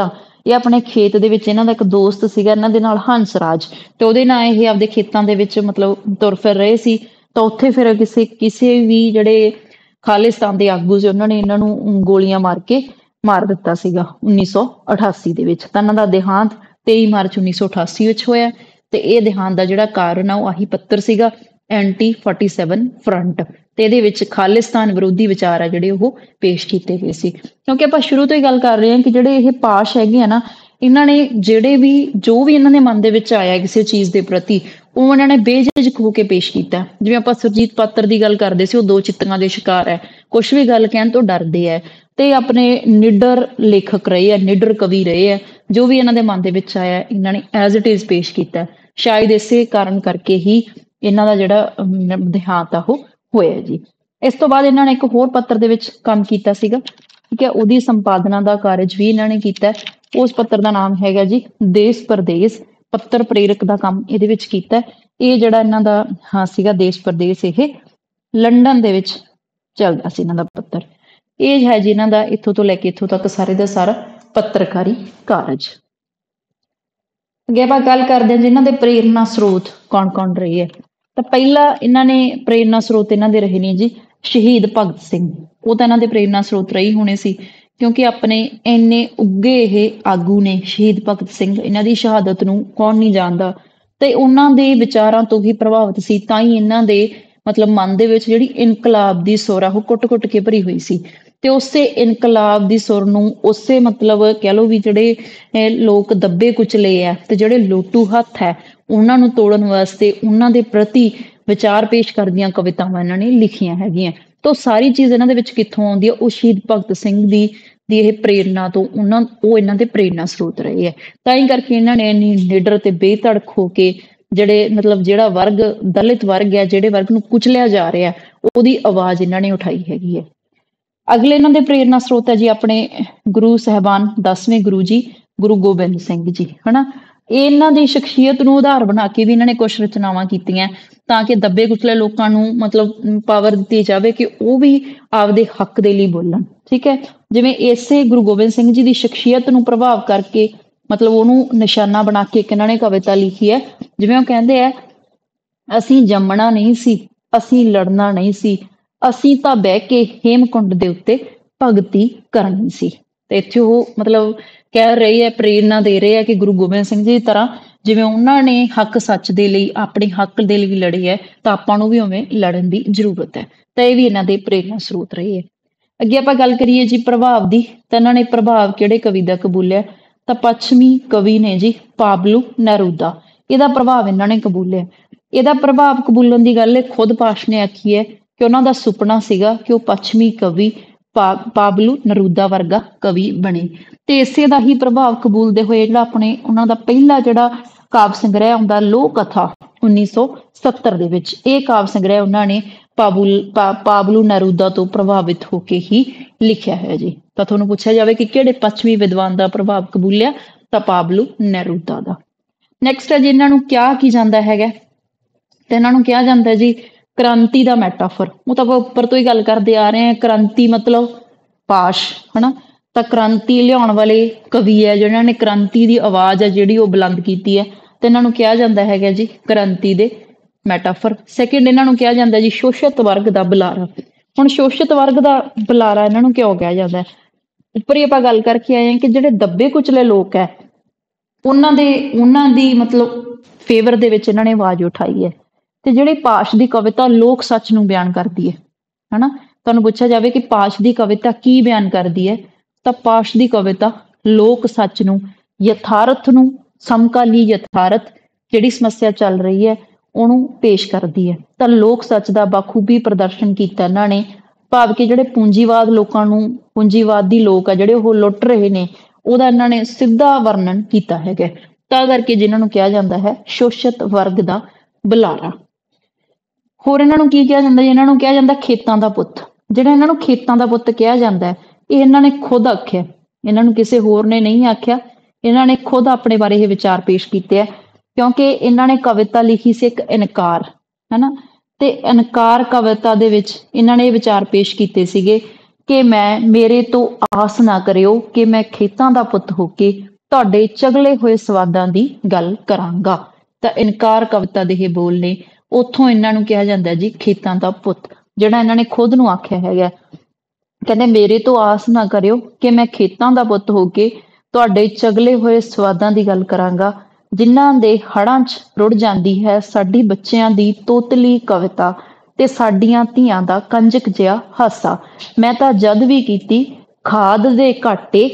ਇਹ ਆਪਣੇ ਖੇਤ ਦੇ ਵਿੱਚ ਇਹਨਾਂ ਦਾ ਇੱਕ ਦੋਸਤ ਸੀਗਾ, ਇਹਨਾਂ ਦੇ ਨਾਲ ਹੰਸਰਾਜ, ਤੇ ਉਹਦੇ ਨਾਲ ਇਹ ਆਪਦੇ ਖੇਤਾਂ ਦੇ ਵਿੱਚ ਮਤਲਬ ਤੁਰ ਫਿਰ ਰਹੇ ਸੀ। ਤਾਂ ਉੱਥੇ ਫਿਰ ਕਿਸੇ ਕਿਸੇ ਵੀ ਜਿਹੜੇ ਖਾਲਿਸਤਾਨ ਦੇ ਆਗੂ ਸੀ ਉਹਨਾਂ ਨੇ ਇਹਨਾਂ ਨੂੰ ਗੋਲੀਆਂ ਮਾਰ ਕੇ ਮਾਰ ਦਿੱਤਾ ਸੀਗਾ ਉੱਨੀ ਸੌ ਅਠਾਸੀ ਦੇ ਵਿੱਚ। ਤਾਂ ਇਹਨਾਂ ਦਾ ਦੇਹਾਂਤ ਤੇਈ ਮਾਰਚ ਉੱਨੀ ਸੌ ਅਠਾਸੀ ਵਿੱਚ ਹੋਇਆ, ਤੇ ਇਹ ਦੇਹਾਂਤ ਦਾ ਜਿਹੜਾ ਕਾਰਨ ਆ ਉਹ ਆਹੀ ਪੱਤਰ ਸੀਗਾ, ਐਂਟੀ ਫੋਰਟੀ ਸੈਵਨ ਫਰੰਟ, ਤੇ ਇਹਦੇ ਵਿੱਚ ਖਾਲਿਸਤਾਨ ਵਿਰੋਧੀ ਵਿਚਾਰ ਆ ਜਿਹੜੇ ਉਹ ਪੇਸ਼ ਕੀਤੇ ਗਏ ਸੀ। ਕਿਉਂਕਿ ਆਪਾਂ ਸ਼ੁਰੂ ਤੋਂ ਹੀ ਗੱਲ ਕਰ ਰਹੇ ਹਾਂ ਕਿ ਜਿਹੜੇ ਇਹ ਪਾਸ਼ ਹੈਗੇ ਆ ਨਾ, ਇਹਨਾਂ ਨੇ ਜਿਹੜੇ ਵੀ ਜੋ ਵੀ ਇਹਨਾਂ ਦੇ ਮਨ ਦੇ ਵਿੱਚ ਆਇਆ ਕਿਸੇ ਚੀਜ਼ ਦੇ ਪ੍ਰਤੀ, ਉਹ ਇਹਨਾਂ ਨੇ ਬੇਝਿਜਕ ਹੋ ਕੇ ਪੇਸ਼ ਕੀਤਾ। ਜਿਵੇਂ ਆਪਾਂ ਸੁਰਜੀਤ ਪਾਤਰ ਦੀ ਗੱਲ ਕਰਦੇ ਸੀ, ਉਹ ਦੋ ਚਿੱਤੀਆਂ ਦੇ ਸ਼ਿਕਾਰ ਹੈ, ਕੁਛ ਵੀ ਗੱਲ ਕਹਿਣ ਤੋਂ ਡਰਦੇ ਹੈ, ਤੇ ਆਪਣੇ ਨਿਡਰ ਲੇਖਕ ਰਹੇ ਆ, ਨਿਡਰ ਕਵੀ ਰਹੇ ਆ। ਜੋ ਵੀ ਇਹਨਾਂ ਦੇ ਮਨ ਦੇ ਵਿੱਚ ਆਇਆ ਇਹਨਾਂ ਨੇ ਐਜ਼ ਇਟ ਇਜ਼ ਪੇਸ਼ ਕੀਤਾ। ਸ਼ਾਇਦ ਇਸੇ ਕਾਰਨ ਕਰਕੇ ਹੀ ਇਹਨਾਂ ਦਾ ਜਿਹੜਾ ਦੇਹਾਂਤ ਆ ਉਹ ਹੋਇਆ ਜੀ। ਇਸ ਤੋਂ ਬਾਅਦ ਇਹਨਾਂ ਨੇ ਇੱਕ ਹੋਰ ਪੱਤਰ ਦੇ ਵਿੱਚ ਕੰਮ ਕੀਤਾ ਸੀਗਾ, ਠੀਕ ਹੈ, ਉਹਦੀ ਸੰਪਾਦਨਾ ਦਾ ਕਾਰਜ ਵੀ ਇਹਨਾਂ ਨੇ ਕੀਤਾ। ਉਸ ਪੱਤਰ ਦਾ ਨਾਮ ਹੈਗਾ ਜੀ ਦੇਸ਼ ਪ੍ਰਦੇਸ਼, ਪੱਤਰ ਪ੍ਰੇਰਕ ਦਾ ਕੰਮ ਇਹਦੇ ਵਿੱਚ ਕੀਤਾ। ਇਹ ਜਿਹੜਾ ਇਹਨਾਂ ਦਾ ਹਾਂ ਸੀਗਾ ਦੇਸ਼ ਪ੍ਰਦੇਸ਼, ਇਹ ਲੰਡਨ ਦੇ ਵਿੱਚ ਚੱਲਦਾ ਸੀ ਇਹਨਾਂ ਦਾ ਪੱਤਰ। ਇਹ ਹੈ ਜੀ ਇਹਨਾਂ ਦਾ ਇੱਥੋਂ ਤੋਂ ਲੈ ਕੇ ਇੱਥੋਂ ਤੱਕ ਸਾਰੇ ਦਾ ਸਾਰਾ ਪੱਤਰਕਾਰੀ ਕਾਰਜ। ਅੱਗੇ ਆਪਾਂ ਗੱਲ ਕਰਦੇ ਹਾਂ ਜੀ ਇਹਨਾਂ ਦੇ ਪ੍ਰੇਰਨਾ ਸਰੋਤ ਕੌਣ ਕੌਣ ਰਹੇ ਹੈ। ਤਾਂ ਪਹਿਲਾ ਇਹਨਾਂ ਨੇ ਪ੍ਰੇਰਨਾ ਸਰੋਤ ਇਹਨਾਂ ਦੇ ਰਹੇ ਨੇ ਜੀ ਸ਼ਹੀਦ ਭਗਤ ਸਿੰਘ। ਉਹ ਤਾਂ ਇਹਨਾਂ ਦੇ ਪ੍ਰੇਰਨਾ ਸਰੋਤ ਰਹੀ ਹੋਣੇ ਸੀ, ਕਿਉਂਕਿ ਆਪਣੇ ਇੰਨੇ ਉੱਗੇ ਇਹ ਆਗੂ ਨੇ ਸ਼ਹੀਦ ਭਗਤ ਸਿੰਘ, ਇਹਨਾਂ ਦੀ ਸ਼ਹਾਦਤ ਨੂੰ ਕੌਣ ਨਹੀਂ ਜਾਣਦਾ, ਤੇ ਉਹਨਾਂ ਦੇ ਵਿਚਾਰਾਂ ਤੋਂ ਹੀ ਪ੍ਰਭਾਵਿਤ ਸੀ। ਤਾਂ ਹੀ ਇਹਨਾਂ ਦੇ ਮਤਲਬ ਮਨ ਦੇ ਵਿੱਚ ਜਿਹੜੀ ਇਨਕਲਾਬ ਦੀ ਸੁਰ ਆ ਉਹ ਕੁੱਟ-ਕੁੱਟ ਕੇ ਭਰੀ ਹੋਈ ਸੀ, ਤੇ ਉਸੇ ਇਨਕਲਾਬ ਦੀ ਸੁਰ ਨੂੰ ਉਸੇ ਮਤਲਬ ਕਹਿ ਲਓ ਵੀ ਜਿਹੜੇ ਲੋਕ ਦੱਬੇ ਕੁਚਲੇ ਆ ਤੇ ਜਿਹੜੇ ਲੋਟੂ ਹੱਥ ਹੈ ਉਹਨਾਂ ਨੂੰ ਤੋੜਨ ਵਾਸਤੇ ਉਹਨਾਂ ਦੇ ਪ੍ਰਤੀ ਵਿਚਾਰ ਪੇਸ਼ ਕਰਦੀਆਂ ਕਵਿਤਾਵਾਂ ਇਹਨਾਂ ਨੇ ਲਿਖੀਆਂ ਹੈਗੀਆਂ। ਤਾਂ ਸਾਰੀ ਚੀਜ਼ ਇਹਨਾਂ ਦੇ ਵਿੱਚ ਕਿੱਥੋਂ ਆਉਂਦੀ ਹੈ? ਉਹ ਸ਼ਹੀਦ ਭਗਤ ਸਿੰਘ ਦੀ ਦੀ ਇਹ ਪ੍ਰੇਰਨਾ ਤੋਂ, ਉਹਨਾਂ ਉਹ ਇਹਨਾਂ ਦੇ ਪ੍ਰੇਰਨਾ ਸਰੋਤ ਰਹੇ ਹੈ। ਤਾਂ ਹੀ ਕਰਕੇ ਇਹਨਾਂ ਨੇ ਇੰਨੀ ਨਿਡਰ ਤੇ ਬੇਧੜਕ ਹੋ ਕੇ ਜਿਹੜੇ ਮਤਲਬ ਜਿਹੜਾ ਵਰਗ ਦਲਿਤ ਵਰਗ ਹੈ, ਜਿਹੜੇ ਵਰਗ ਨੂੰ ਕੁਚਲਿਆ ਜਾ ਰਿਹਾ, ਉਹਦੀ ਆਵਾਜ਼ ਇਹਨਾਂ ਨੇ ਉਠਾਈ ਹੈਗੀ ਹੈ। ਅਗਲੇ ਇਹਨਾਂ ਦੇ ਪ੍ਰੇਰਨਾ ਸਰੋਤ ਹੈ ਜੀ ਆਪਣੇ ਗੁਰੂ ਸਾਹਿਬਾਨ, ਦਸਵੇਂ ਗੁਰੂ ਜੀ ਗੁਰੂ ਗੋਬਿੰਦ ਸਿੰਘ ਜੀ, ਹਨਾ। ਇਹਨਾਂ ਦੀ ਸ਼ਖਸੀਅਤ ਨੂੰ ਆਧਾਰ ਬਣਾ ਕੇ ਵੀ ਇਹਨਾਂ ਨੇ ਕੁਛ ਰਚਨਾਵਾਂ ਕੀਤੀਆਂ ਤਾਂ ਕਿ ਦੱਬੇ ਕੁਚਲੇ ਲੋਕਾਂ ਨੂੰ ਮਤਲਬ ਪਾਵਰ ਦਿੱਤੀ ਜਾਵੇ ਕਿ ਉਹ ਵੀ ਆਪਦੇ ਹੱਕ ਦੇ ਲਈ ਬੋਲਣ, ਠੀਕ ਹੈ। ਜਿਵੇਂ ਇਸੇ ਗੁਰੂ ਗੋਬਿੰਦ ਸਿੰਘ ਜੀ ਦੀ ਸ਼ਖਸੀਅਤ ਨੂੰ ਪ੍ਰਭਾਵ ਕਰਕੇ ਮਤਲਬ ਉਹਨੂੰ ਨਿਸ਼ਾਨਾ ਬਣਾ ਕੇ ਇੱਕ ਇਹਨਾਂ ਨੇ ਕਵਿਤਾ ਲਿਖੀ ਹੈ। ਜਿਵੇਂ ਉਹ ਕਹਿੰਦੇ ਆ, ਅਸੀਂ ਜੰਮਣਾ ਨਹੀਂ ਸੀ, ਅਸੀਂ ਲੜਨਾ ਨਹੀਂ ਸੀ, ਅਸੀਂ ਤਾਂ ਬਹਿ ਕੇ ਹੇਮਕੁੰਡ ਦੇ ਉੱਤੇ ਭਗਤੀ ਕਰਨੀ ਸੀ। ਤੇ ਇੱਥੇ ਉਹ ਮਤਲਬ ਕਹਿ ਰਹੇ ਹੈ, ਪ੍ਰੇਰਨਾ ਦੇ ਰਹੇ ਹੈ ਕਿ ਗੁਰੂ ਗੋਬਿੰਦ ਸਿੰਘ ਜੀ ਦੀ ਤਰ੍ਹਾਂ ਜਿਵੇਂ ਉਹਨਾਂ ਨੇ ਹੱਕ ਸੱਚ ਦੇ ਲਈ, ਆਪਣੇ ਹੱਕ ਦੇ ਲਈ ਲੜੇ ਹੈ, ਤਾਂ ਆਪਾਂ ਨੂੰ ਵੀ ਉਵੇਂ ਲੜਨ ਦੀ ਜ਼ਰੂਰਤ ਹੈ। ਤਾਂ ਇਹ ਵੀ ਇਹਨਾਂ ਦੇ ਪ੍ਰੇਰਨਾ ਸਰੋਤ ਰਹੇ ਹੈ। ਅੱਗੇ ਆਪਾਂ ਗੱਲ ਕਰੀਏ ਜੀ ਪ੍ਰਭਾਵ ਦੀ, ਤਾਂ ਇਹਨਾਂ ਨੇ ਪ੍ਰਭਾਵ ਕਿਹੜੇ ਕਵੀ ਦਾ ਕਬੂਲਿਆ? ਤਾਂ ਪੱਛਮੀ ਕਵੀ ਨੇ ਜੀ ਪਾਬਲੋ ਨੇਰੂਦਾ, ਇਹਦਾ ਪ੍ਰਭਾਵ ਇਹਨਾਂ ਨੇ ਕਬੂਲਿਆ। ਇਹਦਾ ਪ੍ਰਭਾਵ ਕਬੂਲਣ ਦੀ ਗੱਲ ਇਹ ਖੁਦ ਪਾਸ਼ ਨੇ ਆਖੀ ਹੈ ਕਿ ਉਹਨਾਂ ਦਾ ਸੁਪਨਾ ਸੀਗਾ ਕਿ ਉਹ ਪੱਛਮੀ ਕਵੀ ਪਾ ਪਾਬਲੋ ਨੇਰੂਦਾ ਵਰਗਾ ਕਵੀ ਬਣੇ, ਤੇ ਇਸੇ ਦਾ ਹੀ ਪ੍ਰਭਾਵ ਕਬੂਲਦੇ ਹੋਏ ਜਿਹੜਾ ਆਪਣੇ ਉਹਨਾਂ ਦਾ ਪਹਿਲਾ ਜਿਹੜਾ ਕਾਵਿ ਸੰਗ੍ਰਹਿ ਆਉਂਦਾ ਲੋਕ ਕਥਾ ਉੱਨੀ ਸੌ ਸੱਤਰ ਦੇ ਵਿੱਚ, ਇਹ ਕਾਵਿ ਸੰਗ੍ਰਹਿ ਉਹਨਾਂ ਨੇ ਪਾਬੁਲ ਪਾਬਲੋ ਨੇਰੂਦਾ ਤੋਂ ਪ੍ਰਭਾਵਿਤ ਹੋ ਕੇ ਹੀ ਲਿਖਿਆ ਹੈ ਜੀ। ਤਾਂ ਤੁਹਾਨੂੰ ਪੁੱਛਿਆ ਜਾਵੇ ਕਿ ਕਿਹੜੇ ਪੱਛਮੀ ਵਿਦਵਾਨ ਦਾ ਪ੍ਰਭਾਵ ਕਬੂਲਿਆ? ਤਾਂ ਪਾਬਲੋ ਨੇਰੂਦਾ ਦਾ। ਨੈਕਸਟ ਹੈ ਜੀ ਇਹਨਾਂ ਨੂੰ ਕਿਹਾ ਕੀ ਜਾਂਦਾ ਹੈਗਾ, ਤੇ ਇਹਨਾਂ ਨੂੰ ਕਿਹਾ ਜਾਂਦਾ ਜੀ ਕ੍ਰਾਂਤੀ ਦਾ ਮੈਟਾਫਰ। ਉਹ ਤਾਂ ਆਪਾਂ ਉੱਪਰ ਤੋਂ ਹੀ ਗੱਲ ਕਰਦੇ ਆ ਰਹੇ ਹਾਂ, ਕ੍ਰਾਂਤੀ ਮਤਲਬ ਪਾਸ਼, ਹਨਾ। ਤਾਂ ਕ੍ਰਾਂਤੀ ਲਿਆਉਣ ਵਾਲੇ ਕਵੀ ਹੈ, ਜਿਹਨਾਂ ਨੇ ਕ੍ਰਾਂਤੀ ਦੀ ਆਵਾਜ਼ ਹੈ ਜਿਹੜੀ ਉਹ ਬੁਲੰਦ ਕੀਤੀ ਹੈ, ਤੇ ਇਹਨਾਂ ਨੂੰ ਕਿਹਾ ਜਾਂਦਾ ਹੈਗਾ ਜੀ ਕ੍ਰਾਂਤੀ ਦੇ ਮੈਟਾਫਰ। ਸੈਕਿੰਡ ਇਹਨਾਂ ਨੂੰ ਕਿਹਾ ਜਾਂਦਾ ਜੀ ਸ਼ੋਸ਼ਿਤ ਵਰਗ ਦਾ ਬੁਲਾਰਾ। ਹੁਣ ਸ਼ੋਸ਼ਿਤ ਵਰਗ ਦਾ ਬੁਲਾਰਾ ਇਹਨਾਂ ਨੂੰ ਕਿਉਂ ਕਿਹਾ ਜਾਂਦਾ? ਉੱਪਰ ਹੀ ਆਪਾਂ ਗੱਲ ਕਰਕੇ ਆਏ ਹਾਂ ਕਿ ਜਿਹੜੇ ਦੱਬੇ ਕੁਚਲੇ ਲੋਕ ਹੈ ਉਹਨਾਂ ਦੇ ਉਹਨਾਂ ਦੀ ਮਤਲਬ ਫੇਵਰ ਦੇ ਵਿੱਚ ਇਹਨਾਂ ਨੇ ਆਵਾਜ਼ ਉਠਾਈ ਹੈ। ਤੇ ਜਿਹੜੀ ਪਾਸ਼ ਦੀ ਕਵਿਤਾ ਲੋਕ ਸੱਚ ਨੂੰ ਬਿਆਨ ਕਰਦੀ ਹੈ, ਹਨਾ। ਤੁਹਾਨੂੰ ਪੁੱਛਿਆ ਜਾਵੇ ਕਿ ਪਾਸ਼ ਦੀ ਕਵਿਤਾ ਕੀ ਬਿਆਨ ਕਰਦੀ ਹੈ, ਤਾਂ ਪਾਸ਼ ਦੀ ਕਵਿਤਾ ਲੋਕ ਸੱਚ ਨੂੰ, ਯਥਾਰਥ ਨੂੰ, ਸਮਕਾਲੀ ਯਥਾਰਥ ਜਿਹੜੀ ਸਮੱਸਿਆ ਚੱਲ ਰਹੀ ਹੈ ਉਹਨੂੰ ਪੇਸ਼ ਕਰਦੀ ਹੈ। ਤਾਂ ਲੋਕ ਸੱਚ ਦਾ ਬਾਖੂਬੀ ਪ੍ਰਦਰਸ਼ਨ ਕੀਤਾ ਇਹਨਾਂ ਨੇ, ਭਾਵ ਕਿ ਜਿਹੜੇ ਪੂੰਜੀਵਾਦ ਲੋਕਾਂ ਨੂੰ, ਪੂੰਜੀਵਾਦੀ ਲੋਕ ਆ ਜਿਹੜੇ ਉਹ ਲੁੱਟ ਰਹੇ ਨੇ, ਉਹਦਾ ਇਹਨਾਂ ਨੇ ਸਿੱਧਾ ਵਰਣਨ ਕੀਤਾ ਹੈਗਾ। ਤਾਂ ਕਰਕੇ ਜਿਨ੍ਹਾਂ ਨੂੰ ਕਿਹਾ ਜਾਂਦਾ ਹੈ ਸ਼ੋਸ਼ਿਤ ਵਰਗ ਦਾ ਬੁਲਾਰਾ। ਹੋਰ ਇਹਨਾਂ ਨੂੰ ਕੀ ਕਿਹਾ ਜਾਂਦਾ? ਇਹਨਾਂ ਨੂੰ ਕਿਹਾ ਜਾਂਦਾ ਖੇਤਾਂ ਦਾ ਪੁੱਤ। ਜਿਹੜਾ ਇਹਨਾਂ ਨੂੰ ਖੇਤਾਂ ਦਾ ਪੁੱਤ ਕਿਹਾ ਜਾਂਦਾ ਹੈ, ਇਹ ਇਹਨਾਂ ਨੇ ਖੁਦ ਆਖਿਆ, ਇਹਨਾਂ ਨੂੰ ਕਿਸੇ ਹੋਰ ਨੇ ਨਹੀਂ ਆਖਿਆ, ਇਹਨਾਂ ਨੇ ਖੁਦ ਆਪਣੇ ਬਾਰੇ ਇਹ ਵਿਚਾਰ ਪੇਸ਼ ਕੀਤੇ ਆ। ਕਿਉਂਕਿ ਇਹਨਾਂ ਨੇ ਕਵਿਤਾ ਲਿਖੀ ਸੀ ਇੱਕ ਇਨਕਾਰ, ਹਨਾ। ਤੇ ਇਨਕਾਰ ਕਵਿਤਾ ਦੇ ਵਿੱਚ ਇਹਨਾਂ ਨੇ ਇਹ ਵਿਚਾਰ ਪੇਸ਼ ਕੀਤੇ ਸੀਗੇ ਕਿ ਮੈਂ ਮੇਰੇ ਤੋਂ ਆਸ ਨਾ ਕਰਿਓ ਕਿ ਮੈਂ ਖੇਤਾਂ ਦਾ ਪੁੱਤ ਹੋ ਕੇ ਤੁਹਾਡੇ ਚਗਲੇ ਹੋਏ ਸਵਾਦਾਂ ਦੀ ਗੱਲ ਕਰਾਂਗਾ। ਤਾਂ ਇਨਕਾਰ ਕਵਿਤਾ ਦੇ ਇਹ ਬੋਲ ਨੇ। ਉੱਥੋਂ ਇਹਨਾਂ ਨੂੰ ਕਿਹਾ ਜਾਂਦਾ ਜੀ ਖੇਤਾਂ ਦਾ ਪੁੱਤ, ਜਿਹੜਾ ਇਹਨਾਂ ਨੇ ਖੁਦ ਨੂੰ ਆਖਿਆ ਹੈਗਾ। ਕਹਿੰਦੇ ਮੇਰੇ ਤੋਂ ਆਸ ਨਾ ਕਰਿਓ ਕਿ ਮੈਂ ਖੇਤਾਂ ਦਾ ਪੁੱਤ ਹੋ ਕੇ ਤੁਹਾਡੇ ਚਗਲੇ ਹੋਏ ਸਵਾਦਾਂ ਦੀ ਗੱਲ ਕਰਾਂਗਾ, ਜਿਨ੍ਹਾਂ ਦੇ ਹੜਾਂ 'ਚ ਰੁੜ ਜਾਂਦੀ ਹੈ ਸਾਡੀ ਬੱਚਿਆਂ ਦੀ ਤੋਤਲੀ ਕਵਿਤਾ ਤੇ ਸਾਡੀਆਂ ਧੀਆਂ ਦਾ ਕੰਜਕ ਜਿਹਾ ਹਾਸਾ। ਮੈਂ ਤਾਂ ਜਦ ਵੀ ਕੀਤੀ ਖਾਦ ਦੇ ਘਾਟੇ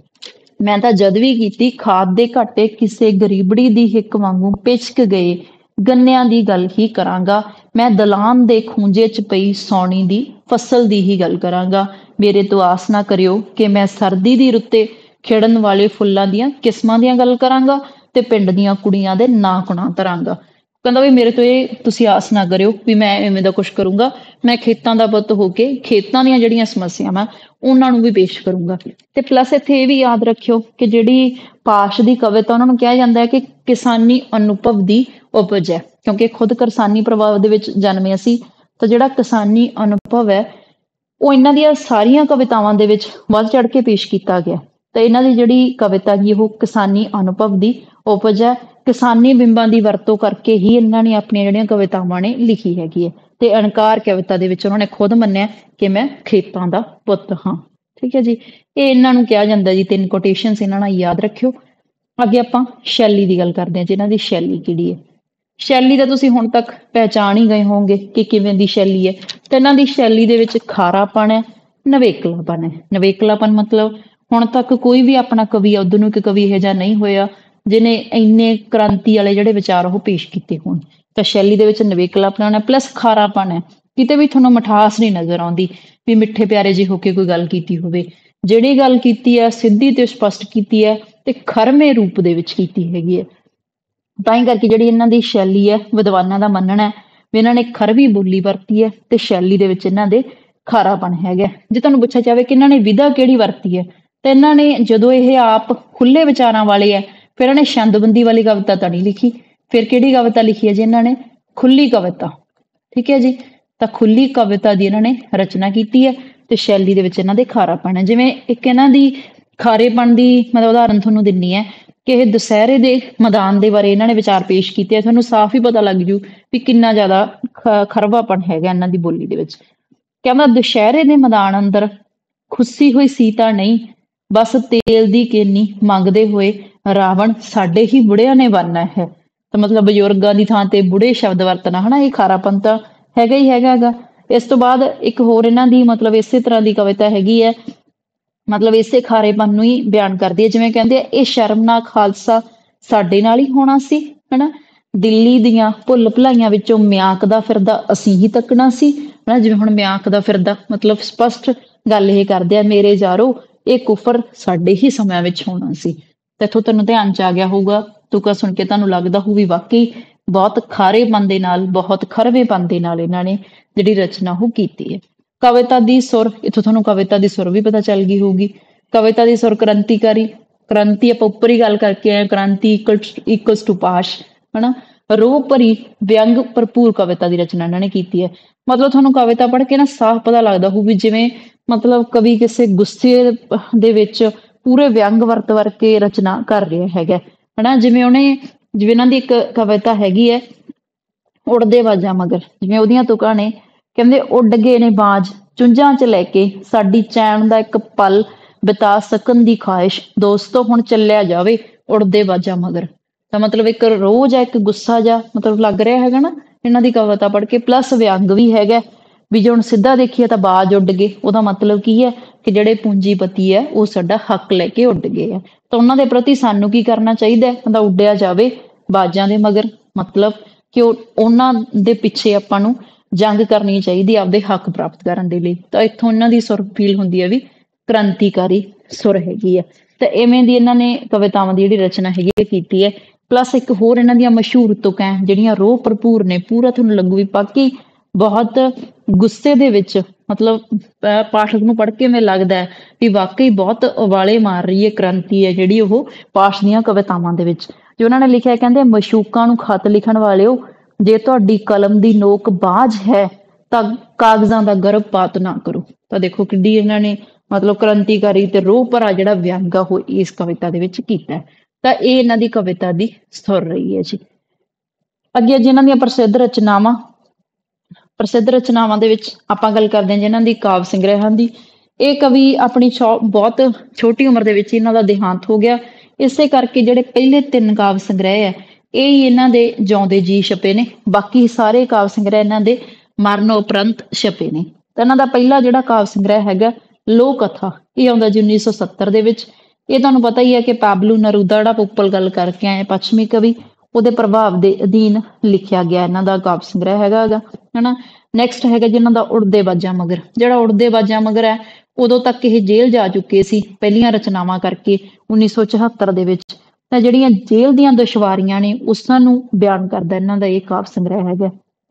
ਮੈਂ ਤਾਂ ਜਦ ਵੀ ਕੀਤੀ ਖਾਦ ਦੇ ਘਾਟੇ ਕਿਸੇ ਗਰੀਬੜੀ ਦੀ ਹਿੱਕ ਵਾਂਗੂ ਪਿਚਕ ਗਏ ਗੰਨਿਆਂ ਦੀ ਗੱਲ ਹੀ ਕਰਾਂਗਾ। ਮੈਂ ਦਲਾਨ ਦੇ ਖੂੰਜੇ 'ਚ ਪਈ ਸੌਣੀ ਦੀ ਫਸਲ ਦੀ ਹੀ ਗੱਲ ਕਰਾਂਗਾ। ਮੇਰੇ ਤੋਂ ਆਸ ਨਾ ਕਰਿਓ ਕਿ ਮੈਂ ਸਰਦੀ ਦੀ ਰੁੱਤੇ ਖਿੜਨ ਵਾਲੇ ਫੁੱਲਾਂ ਦੀਆਂ ਕਿਸਮਾਂ ਦੀਆਂ ਗੱਲ ਕਰਾਂਗਾ ਤੇ ਪਿੰਡ ਦੀਆਂ ਕੁੜੀਆਂ ਦੇ ਨਾਂ ਗੁਣਾ ਧਰਾਂਗਾ। ਕਹਿੰਦਾ ਵੀ ਮੇਰੇ ਤੋਂ ਇਹ ਤੁਸੀਂ ਆਸ ਨਾ ਕਰਿਓ ਵੀ ਮੈਂ ਇਵੇਂ ਦਾ ਕੁਛ ਕਰੂੰਗਾ। ਮੈਂ ਖੇਤਾਂ ਦਾ ਪੁੱਤ ਹੋ ਕੇ ਖੇਤਾਂ ਦੀਆਂ ਜਿਹੜੀਆਂ ਸਮੱਸਿਆਵਾਂ ਉਹਨਾਂ ਨੂੰ ਵੀ ਪੇਸ਼ ਕਰੂੰਗਾ। ਤੇ ਪਲੱਸ ਇੱਥੇ ਇਹ ਵੀ ਯਾਦ ਰੱਖਿਓ ਕਿ ਜਿਹੜੀ ਪਾਸ਼ ਦੀ ਕਵਿਤਾ ਉਹਨਾਂ ਨੂੰ ਕਿਹਾ ਜਾਂਦਾ ਹੈ ਕਿ ਕਿਸਾਨੀ ਅਨੁਭਵ ਦੀ ਉਪਜ ਹੈ, ਕਿਉਂਕਿ ਖੁਦ ਕਿਸਾਨੀ ਪਰਿਵਾਰ ਦੇ ਵਿੱਚ ਜਨਮੇ ਸੀ। ਤਾਂ ਜਿਹੜਾ ਕਿਸਾਨੀ ਅਨੁਭਵ ਹੈ ਉਹ ਇਹਨਾਂ ਦੀਆਂ ਸਾਰੀਆਂ ਕਵਿਤਾਵਾਂ ਦੇ ਵਿੱਚ ਵੱਧ ਚੜ ਕੇ ਪੇਸ਼ ਕੀਤਾ ਗਿਆ। ਤਾਂ ਇਹਨਾਂ ਦੀ ਜਿਹੜੀ ਕਵਿਤਾ ਗੀ ਉਹ ਕਿਸਾਨੀ ਅਨੁਭਵ ਦੀ ਉਪਜ ਹੈ। ਕਿਸਾਨੀ ਬਿੰਬਾਂ ਦੀ ਵਰਤੋਂ ਕਰਕੇ ਹੀ ਇਹਨਾਂ ਨੇ ਆਪਣੀਆਂ ਜਿਹੜੀਆਂ ਕਵਿਤਾਵਾਂ ਨੇ ਲਿਖੀ ਹੈਗੀ ਹੈ। ਤੇ ਅਣਕਾਰ ਕਵਿਤਾ ਦੇ ਵਿੱਚ ਉਹਨਾਂ ਨੇ ਖੁਦ ਮੰਨਿਆ ਕਿ ਮੈਂ ਖੇਤਾਂ ਦਾ ਪੁੱਤ ਹਾਂ। ਠੀਕ ਹੈ ਜੀ, ਇਹ ਇਹਨਾਂ ਨੂੰ ਕਿਹਾ ਜਾਂਦਾ ਜੀ। ਤਿੰਨ ਕੋਟੇਸ਼ਨਸ ਇਹਨਾਂ ਨਾਲ ਯਾਦ ਰੱਖਿਓ। ਅੱਗੇ ਆਪਾਂ ਸ਼ੈਲੀ ਦੀ ਗੱਲ ਕਰਦੇ ਹਾਂ ਜੀ, ਇਹਨਾਂ ਦੀ ਸ਼ੈਲੀ ਕਿਹੜੀ ਹੈ। ਸ਼ੈਲੀ ਦਾ ਤੁਸੀਂ ਹੁਣ ਤੱਕ ਪਹਿਚਾਣ ਹੀ ਗਏ ਹੋਵੋਗੇ ਕਿ ਕਿਵੇਂ ਦੀ ਸ਼ੈਲੀ ਹੈ। ਤੇ ਇਹਨਾਂ ਦੀ ਸ਼ੈਲੀ ਦੇ ਵਿੱਚ ਖਾਰਾਪਣ ਹੈ, ਨਵੇਕਲਾਪਨ ਹੈ। ਨਵੇਕਲਾਪਨ ਮਤਲਬ ਹੁਣ ਤੱਕ ਕੋਈ ਵੀ ਆਪਣਾ ਕਵੀ ਆਧੁਨਿਕ ਕਵੀ ਇਹੋ ਜਿਹਾ ਨਹੀਂ ਹੋਇਆ ਜਿਹਨੇ ਇੰਨੇ ਕ੍ਰਾਂਤੀ ਵਾਲੇ ਜਿਹੜੇ ਵਿਚਾਰ ਉਹ ਪੇਸ਼ ਕੀਤੇ ਹੋਣ। ਤਾਂ ਸ਼ੈਲੀ ਦੇ ਵਿੱਚ ਨਵੇਕਲਾਪਨ ਹੈ, ਪਲੱਸ ਖਾਰਾਪਨ ਹੈ। ਕਿਤੇ ਵੀ ਤੁਹਾਨੂੰ ਮਿਠਾਸ ਨਹੀਂ ਨਜ਼ਰ ਆਉਂਦੀ ਵੀ ਮਿੱਠੇ ਪਿਆਰੇ ਜਿਹੇ ਹੋ ਕੇ ਕੋਈ ਗੱਲ ਕੀਤੀ ਹੋਵੇ। ਜਿਹੜੀ ਗੱਲ ਕੀਤੀ ਹੈ ਸਿੱਧੀ ਤੇ ਸਪਸ਼ਟ ਕੀਤੀ ਹੈ ਤੇ ਖਰਮੇ ਰੂਪ ਦੇ ਵਿੱਚ ਕੀਤੀ ਹੈਗੀ ਹੈ। ਤਾਂ ਹੀ ਕਰਕੇ ਜਿਹੜੀ ਇਹਨਾਂ ਦੀ ਸ਼ੈਲੀ ਹੈ, ਵਿਦਵਾਨਾਂ ਦਾ ਮੰਨਣਾ ਹੈ ਵੀ ਇਹਨਾਂ ਨੇ ਖਰਵੀ ਬੋਲੀ ਵਰਤੀ ਹੈ ਤੇ ਸ਼ੈਲੀ ਦੇ ਵਿੱਚ ਇਹਨਾਂ ਦੇ ਖਾਰਾਪਣ ਹੈਗਾ। ਜੇ ਤੁਹਾਨੂੰ ਪੁੱਛਿਆ ਜਾਵੇ ਕਿ ਇਹਨਾਂ ਨੇ ਵਿਧਾ ਕਿਹੜੀ ਵਰਤੀ ਹੈ, ਤਾਂ ਇਹਨਾਂ ਨੇ ਜਦੋਂ ਇਹ ਆਪ ਖੁੱਲੇ ਵਿਚਾਰਾਂ ਵਾਲੇ ਹੈ ਫਿਰ ਇਹਨਾਂ ਨੇ ਛੰਦਬੰਦੀ ਵਾਲੀ ਕਵਿਤਾ ਤਾਂ ਨਹੀਂ ਲਿਖੀ। ਫਿਰ ਕਿਹੜੀ ਕਵਿਤਾ ਲਿਖੀ ਹੈ ਜੀ ਇਹਨਾਂ ਨੇ? ਖੁੱਲੀ ਕਵਿਤਾ। ਠੀਕ ਹੈ ਜੀ, ਤਾਂ ਖੁੱਲੀ ਕਵਿਤਾ ਦੀ ਇਹਨਾਂ ਨੇ ਰਚਨਾ ਕੀਤੀ ਹੈ ਤੇ ਸ਼ੈਲੀ ਦੇ ਵਿੱਚ ਇਹਨਾਂ ਦੇ ਖਾਰਾਪਣ ਹੈ। ਜਿਵੇਂ ਇੱਕ ਇਹਨਾਂ ਦੀ ਖਾਰੇਪਣ ਦੀ ਮਤਲਬ ਉਦਾਹਰਨ ਤੁਹਾਨੂੰ ਦਿੰਨੀ ਹੈ ਕਿ ਇਹ ਦੁਸਹਿਰੇ ਦੇ ਮੈਦਾਨ ਦੇ ਬਾਰੇ ਇਹਨਾਂ ਨੇ ਵਿਚਾਰ ਪੇਸ਼ ਕੀਤੇ ਆ। ਤੁਹਾਨੂੰ ਸਾਫ਼ ਹੀ ਪਤਾ ਲੱਗ ਜੂ ਵੀ ਕਿੰਨਾ ਜ਼ਿਆਦਾ ਖ ਖਰਵਾਪਣ ਹੈਗਾ ਇਹਨਾਂ ਦੀ ਬੋਲੀ ਦੇ ਵਿੱਚ। ਕਹਿੰਦਾ ਦੁਸ਼ਹਿਰੇ ਦੇ ਮੈਦਾਨ ਅੰਦਰ ਖੁੱਸੀ ਹੋਈ ਸੀਤਾ ਨਹੀਂ, ਬਸ ਤੇਲ ਦੀ ਕੇਨੀ ਮੰਗਦੇ ਹੋਏ ਰਾਵਣ ਸਾਡੇ ਹੀ ਬੁੜਿਆਂ ਨੇ ਬਣਨਾ ਹੈ। ਤਾਂ ਮਤਲਬ ਬਜ਼ੁਰਗਾਂ ਦੀ ਥਾਂ ਤੇ ਬੁੜੇ ਸ਼ਬਦ ਵਰਤਣਾ, ਹਨਾ, ਇਹ ਖਾਰਾਪਣ ਤਾਂ ਹੈਗਾ ਹੀ ਹੈਗਾ ਗਾ। ਇਸ ਤੋਂ ਬਾਅਦ ਇੱਕ ਹੋਰ ਇਹਨਾਂ ਦੀ ਮਤਲਬ ਇਸੇ ਤਰ੍ਹਾਂ ਦੀ ਕਵਿਤਾ ਹੈਗੀ ਹੈ, ਮਤਲਬ ਇਸੇ ਖਾਰੇਪਨ ਨੂੰ ਹੀ ਬਿਆਨ ਕਰਦੀ ਹੈ। ਜਿਵੇਂ ਕਹਿੰਦੇ ਆ ਇਹ ਸ਼ਰਮਨਾਕ ਹਾਦਸਾ ਸਾਡੇ ਨਾਲ ਹੀ ਹੋਣਾ ਸੀ, ਹਨਾ, ਦਿੱਲੀ ਦੀਆਂ ਭੁੱਲ ਭੁਲਾਈਆਂ ਵਿੱਚੋਂ ਮਿਆਕਦਾ ਫਿਰਦਾ ਅਸੀਂ ਹੀ ਤੱਕਣਾ ਸੀ, ਹਨਾ। ਜਿਵੇਂ ਹੁਣ ਮਿਆਕਦਾ ਫਿਰਦਾ ਮਤਲਬ ਸਪਸ਼ਟ ਗੱਲ ਇਹ ਕਰਦੇ ਆ ਮੇਰੇ ਯਾਰੋ ਇਹ ਕੁਫਰ ਸਾਡੇ ਹੀ ਸਮਿਆਂ ਵਿੱਚ ਹੋਣਾ ਸੀ। ਤੇ ਇੱਥੋਂ ਤੁਹਾਨੂੰ ਧਿਆਨ ਚ ਆ ਗਿਆ ਹੋਊਗਾ, ਤੁਕਾਂ ਸੁਣ ਕੇ ਤੁਹਾਨੂੰ ਲੱਗਦਾ ਹੋਊ ਵੀ ਵਾਕਈ ਬਹੁਤ ਖਾਰੇਪਨ ਦੇ ਨਾਲ, ਬਹੁਤ ਖਰਵੇਪਨ ਦੇ ਨਾਲ ਇਹਨਾਂ ਨੇ ਜਿਹੜੀ ਰਚਨਾ ਉਹ ਕੀਤੀ ਹੈ। ਕਵਿਤਾ ਦੀ ਸੁਰ, ਇੱਥੋਂ ਤੁਹਾਨੂੰ ਕਵਿਤਾ ਦੀ ਸੁਰ ਵੀ ਪਤਾ ਚੱਲ ਗਈ ਹੋਊਗੀ। ਕਵਿਤਾ ਦੀ ਸੁਰ ਕ੍ਰਾਂਤੀਕਾਰੀ, ਕ੍ਰਾਂਤੀ ਆਪਾਂ ਉੱਪਰ ਹੀ ਗੱਲ ਕਰਕੇ ਆਏ, ਕ੍ਰਾਂਤੀ ਇਕੁਅਲਸ ਟੂ ਪਾਸ਼, ਹਨਾ। ਰੋਹ ਭਰੀ ਵਿਅੰਗ ਭਰਪੂਰ ਕਵਿਤਾ ਦੀ ਰਚਨਾ ਇਹਨਾਂ ਨੇ ਕੀਤੀ ਹੈ। ਮਤਲਬ ਤੁਹਾਨੂੰ ਕਵਿਤਾ ਪੜ੍ਹ ਕੇ ਨਾ ਸਾਫ਼ ਪਤਾ ਲੱਗਦਾ ਹੋਊ ਵੀ ਜਿਵੇਂ ਮਤਲਬ ਕਵੀ ਕਿਸੇ ਗੁੱਸੇ ਦੇ ਵਿੱਚ ਪੂਰੇ ਵਿਅੰਗ ਵਰਤ ਵਰ ਕੇ ਰਚਨਾ ਕਰ ਰਿਹਾ ਹੈਗਾ, ਹਨਾ। ਜਿਵੇਂ ਉਹਨੇ ਜਿਵੇਂ ਇਹਨਾਂ ਦੀ ਇੱਕ ਕਵਿਤਾ ਹੈਗੀ ਹੈ ਉੜਦੇ ਬਾਜਾਂ ਮਗਰ, ਜਿਵੇਂ ਉਹਦੀਆਂ ਤੁਕਾਂ ਨੇ, ਕਹਿੰਦੇ ਉੱਡ ਗਏ ਨੇ ਬਾਜ ਚੁੰਝਾਂ ਚ ਲੈ ਕੇ ਸਾਡੀ ਚੈਨ ਦਾ ਇੱਕ ਪਲ ਬਿਤਾ ਸਕਣ ਦੀ ਖਾਹਿਸ਼, ਦੋਸਤੋ ਹੁਣ ਚੱਲਿਆ ਜਾਵੇ ਉੜਦੇ ਬਾਜਾਂ ਮਗਰ। ਤਾਂ ਮਤਲਬ ਇੱਕ ਰੋਜ਼ ਆ, ਇੱਕ ਗੁੱਸਾ ਜਾ ਮਤਲਬ ਲੱਗ ਰਿਹਾ ਹੈਗਾ ਨਾ ਇਹਨਾਂ ਦੀ ਕਵਿਤਾ ਪੜ੍ਹ ਕੇ, ਪਲੱਸ ਵਿਅੰਗ ਵੀ ਹੈਗਾ ਵੀ ਜੇ ਹੁਣ ਸਿੱਧਾ ਦੇਖੀਏ ਤਾਂ ਬਾਜ ਉੱਡ ਗਏ, ਉਹਦਾ ਮਤਲਬ ਕੀ ਹੈ ਕਿ ਜਿਹੜੇ ਪੂੰਜੀਪਤੀ ਹੈ ਉਹ ਸਾਡਾ ਹੱਕ ਲੈ ਕੇ ਉੱਡ ਗਏ ਆ। ਤਾਂ ਉਹਨਾਂ ਦੇ ਪ੍ਰਤੀ ਸਾਨੂੰ ਕੀ ਕਰਨਾ ਚਾਹੀਦਾ ਹੈ? ਕਹਿੰਦਾ ਉੱਡਿਆ ਜਾਵੇ ਬਾਜਾਂ ਦੇ ਮਗਰ, ਮਤਲਬ ਕਿ ਉਹ ਉਹਨਾਂ ਦੇ ਪਿੱਛੇ ਆਪਾਂ ਨੂੰ ਜੰਗ ਕਰਨੀ ਚਾਹੀਦੀ ਆਪਦੇ ਹੱਕ ਪ੍ਰਾਪਤ ਕਰਨ ਦੇ ਲਈ। ਤਾਂ ਇੱਥੋਂ ਇਹਨਾਂ ਦੀ ਸੁਰ ਫੀਲ ਹੁੰਦੀ ਹੈ ਵੀ ਕ੍ਰਾਂਤੀਕਾਰੀ ਸੁਰ ਹੈਗੀ ਹੈ। ਤਾਂ ਇਵੇਂ ਦੀ ਇਹਨਾਂ ਨੇ ਕਵਿਤਾਵਾਂ ਦੀ ਜਿਹੜੀ ਰਚਨਾ ਹੈਗੀ ਹੈ ਕੀਤੀ ਹੈ। ਪਲੱਸ ਇੱਕ ਹੋਰ ਇਹਨਾਂ ਦੀਆਂ ਮਸ਼ਹੂਰ ਤੁਕਾਂ ਜਿਹੜੀਆਂ ਰੋਹ ਭਰਪੂਰ ਨੇ, ਪੂਰਾ ਤੁਹਾਨੂੰ ਲੱਗੂ ਵੀ ਬਾਕੀ ਬਹੁਤ ਗੁੱਸੇ ਦੇ ਵਿੱਚ, ਮਤਲਬ ਪਾਠਕ ਨੂੰ ਪੜ੍ਹ ਕੇ ਮੈਨੂੰ ਲੱਗਦਾ ਹੈ ਵੀ ਵਾਕਈ ਬਹੁਤ ਉਬਾਲੇ ਮਾਰ ਰਹੀ ਹੈ ਕ੍ਰਾਂਤੀ ਹੈ ਜਿਹੜੀ ਉਹ ਪਾਸ਼ ਦੀਆਂ ਕਵਿਤਾਵਾਂ ਦੇ ਵਿੱਚ। ਜੋ ਉਹਨਾਂ ਨੇ ਲਿਖਿਆ, ਕਹਿੰਦੇ ਮਸ਼ੂਕਾਂ ਨੂੰ ਖਤ ਲਿਖਣ ਵਾਲਿਓ ਜੇ ਤੁਹਾਡੀ ਕਲਮ ਦੀ ਨੋਕ ਬਾਝ ਹੈ ਤਾਂ ਕਾਗਜ਼ਾਂ ਦਾ ਗਰਭਪਾਤ ਨਾ ਕਰੋ। ਤਾਂ ਦੇਖੋ ਕਿੱਡੀ ਇਹਨਾਂ ਨੇ ਮਤਲਬ ਕ੍ਰਾਂਤੀਕਾਰੀ ਤੇ ਰੋਹ ਭਰਾ ਜਿਹੜਾ ਵਿਅੰਗ ਆ ਉਹ ਇਸ ਕਵਿਤਾ ਦੇ ਵਿੱਚ ਕੀਤਾ ਹੈ। ਤਾਂ ਇਹ ਇਹਨਾਂ ਦੀ ਕਵਿਤਾ ਦੀ ਸੁਰ ਰਹੀ ਹੈ ਜੀ। ਅੱਗੇ ਜਿਨ੍ਹਾਂ ਦੀਆਂ ਪ੍ਰਸਿੱਧ ਰਚਨਾਵਾਂ ਪ੍ਰਸਿੱਧ ਰਚਨਾਵਾਂ ਦੇ ਵਿੱਚ ਆਪਾਂ ਗੱਲ ਕਰਦੇ ਹਾਂ ਜਿਨ੍ਹਾਂ ਦੀ ਕਾਵਿ ਸੰਗ੍ਰਹਿਾਂ ਦੀ। ਇਹ ਕਵੀ ਆਪਣੀ ਛੋ ਬਹੁਤ ਛੋਟੀ ਉਮਰ ਦੇ ਵਿੱਚ ਇਹਨਾਂ ਦਾ ਦੇਹਾਂਤ ਹੋ ਗਿਆ। ਇਸੇ ਕਰਕੇ ਜਿਹੜੇ ਪਹਿਲੇ ਤਿੰਨ ਕਾਵਿ ਸੰਗ੍ਰਹਿ ਹੈ ਇਹ ਹੀ ਇਹਨਾਂ ਦੇ ਜਿਉਂਦੇ ਜੀ ਛਪੇ ਨੇ। ਬਾਕੀ ਸਾਰੇ ਕਾਵਿ ਸੰਗ੍ਰਹਿ ਇਹਨਾਂ ਦੇ ਮਰਨ ਉਪਰੰਤ ਛਪੇ ਨੇ। ਤਾਂ ਇਹਨਾਂ ਦਾ ਪਹਿਲਾ ਜਿਹੜਾ ਕਾਵਿ ਸੰਗ੍ਰਹਿ ਹੈਗਾ ਲੋਕ ਕਥਾ, ਇਹ ਆਉਂਦਾ ਜੀ ਉੱਨੀ ਸੌ ਸੱਤਰ ਦੇ ਵਿੱਚ। ਇਹ ਤੁਹਾਨੂੰ ਪਤਾ ਹੀ ਹੈ ਕਿ ਪਾਬਲੋ ਨਰੂਦਾ ਜਿਹੜਾ ਉੱਪਲ ਗੱਲ ਕਰਕੇ ਆਏ ਪੱਛਮੀ ਕਵੀ, ਉਹਦੇ ਪ੍ਰਭਾਵ ਦੇ ਅਧੀਨ ਲਿਖਿਆ ਗਿਆ ਇਹਨਾਂ ਦਾ ਕਾਵਿ ਸੰਗ੍ਰਹਿ ਹੈਗਾ ਗਾ ਹਨਾ। ਨੈਕਸਟ ਹੈਗਾ ਜਿਹਨਾਂ ਦਾ ਉੜਦੇ ਬਾਜਾਂ ਮਗਰ। ਜਿਹੜਾ ਉੜਦੇ ਬਾਜਾਂ ਮਗਰ ਹੈ ਉਦੋਂ ਤੱਕ ਇਹ ਜੇਲ੍ਹ ਜਾ ਚੁੱਕੇ ਸੀ ਪਹਿਲੀਆਂ ਰਚਨਾਵਾਂ ਕਰਕੇ ਉੱਨੀ ਸੌ ਚੁਹੱਤਰ ਦੇ ਵਿੱਚ। ਤਾਂ ਜਿਹੜੀਆਂ ਜੇਲ੍ਹ ਦੀਆਂ ਦੁਸ਼ਵਾਰੀਆਂ ਨੇ ਉਸਾਂ ਨੂੰ ਬਿਆਨ ਕਰਦਾ ਇਹਨਾਂ ਦਾ ਇਹ ਕਾਵਿ ਸੰਗ੍ਰਹਿ ਹੈਗਾ।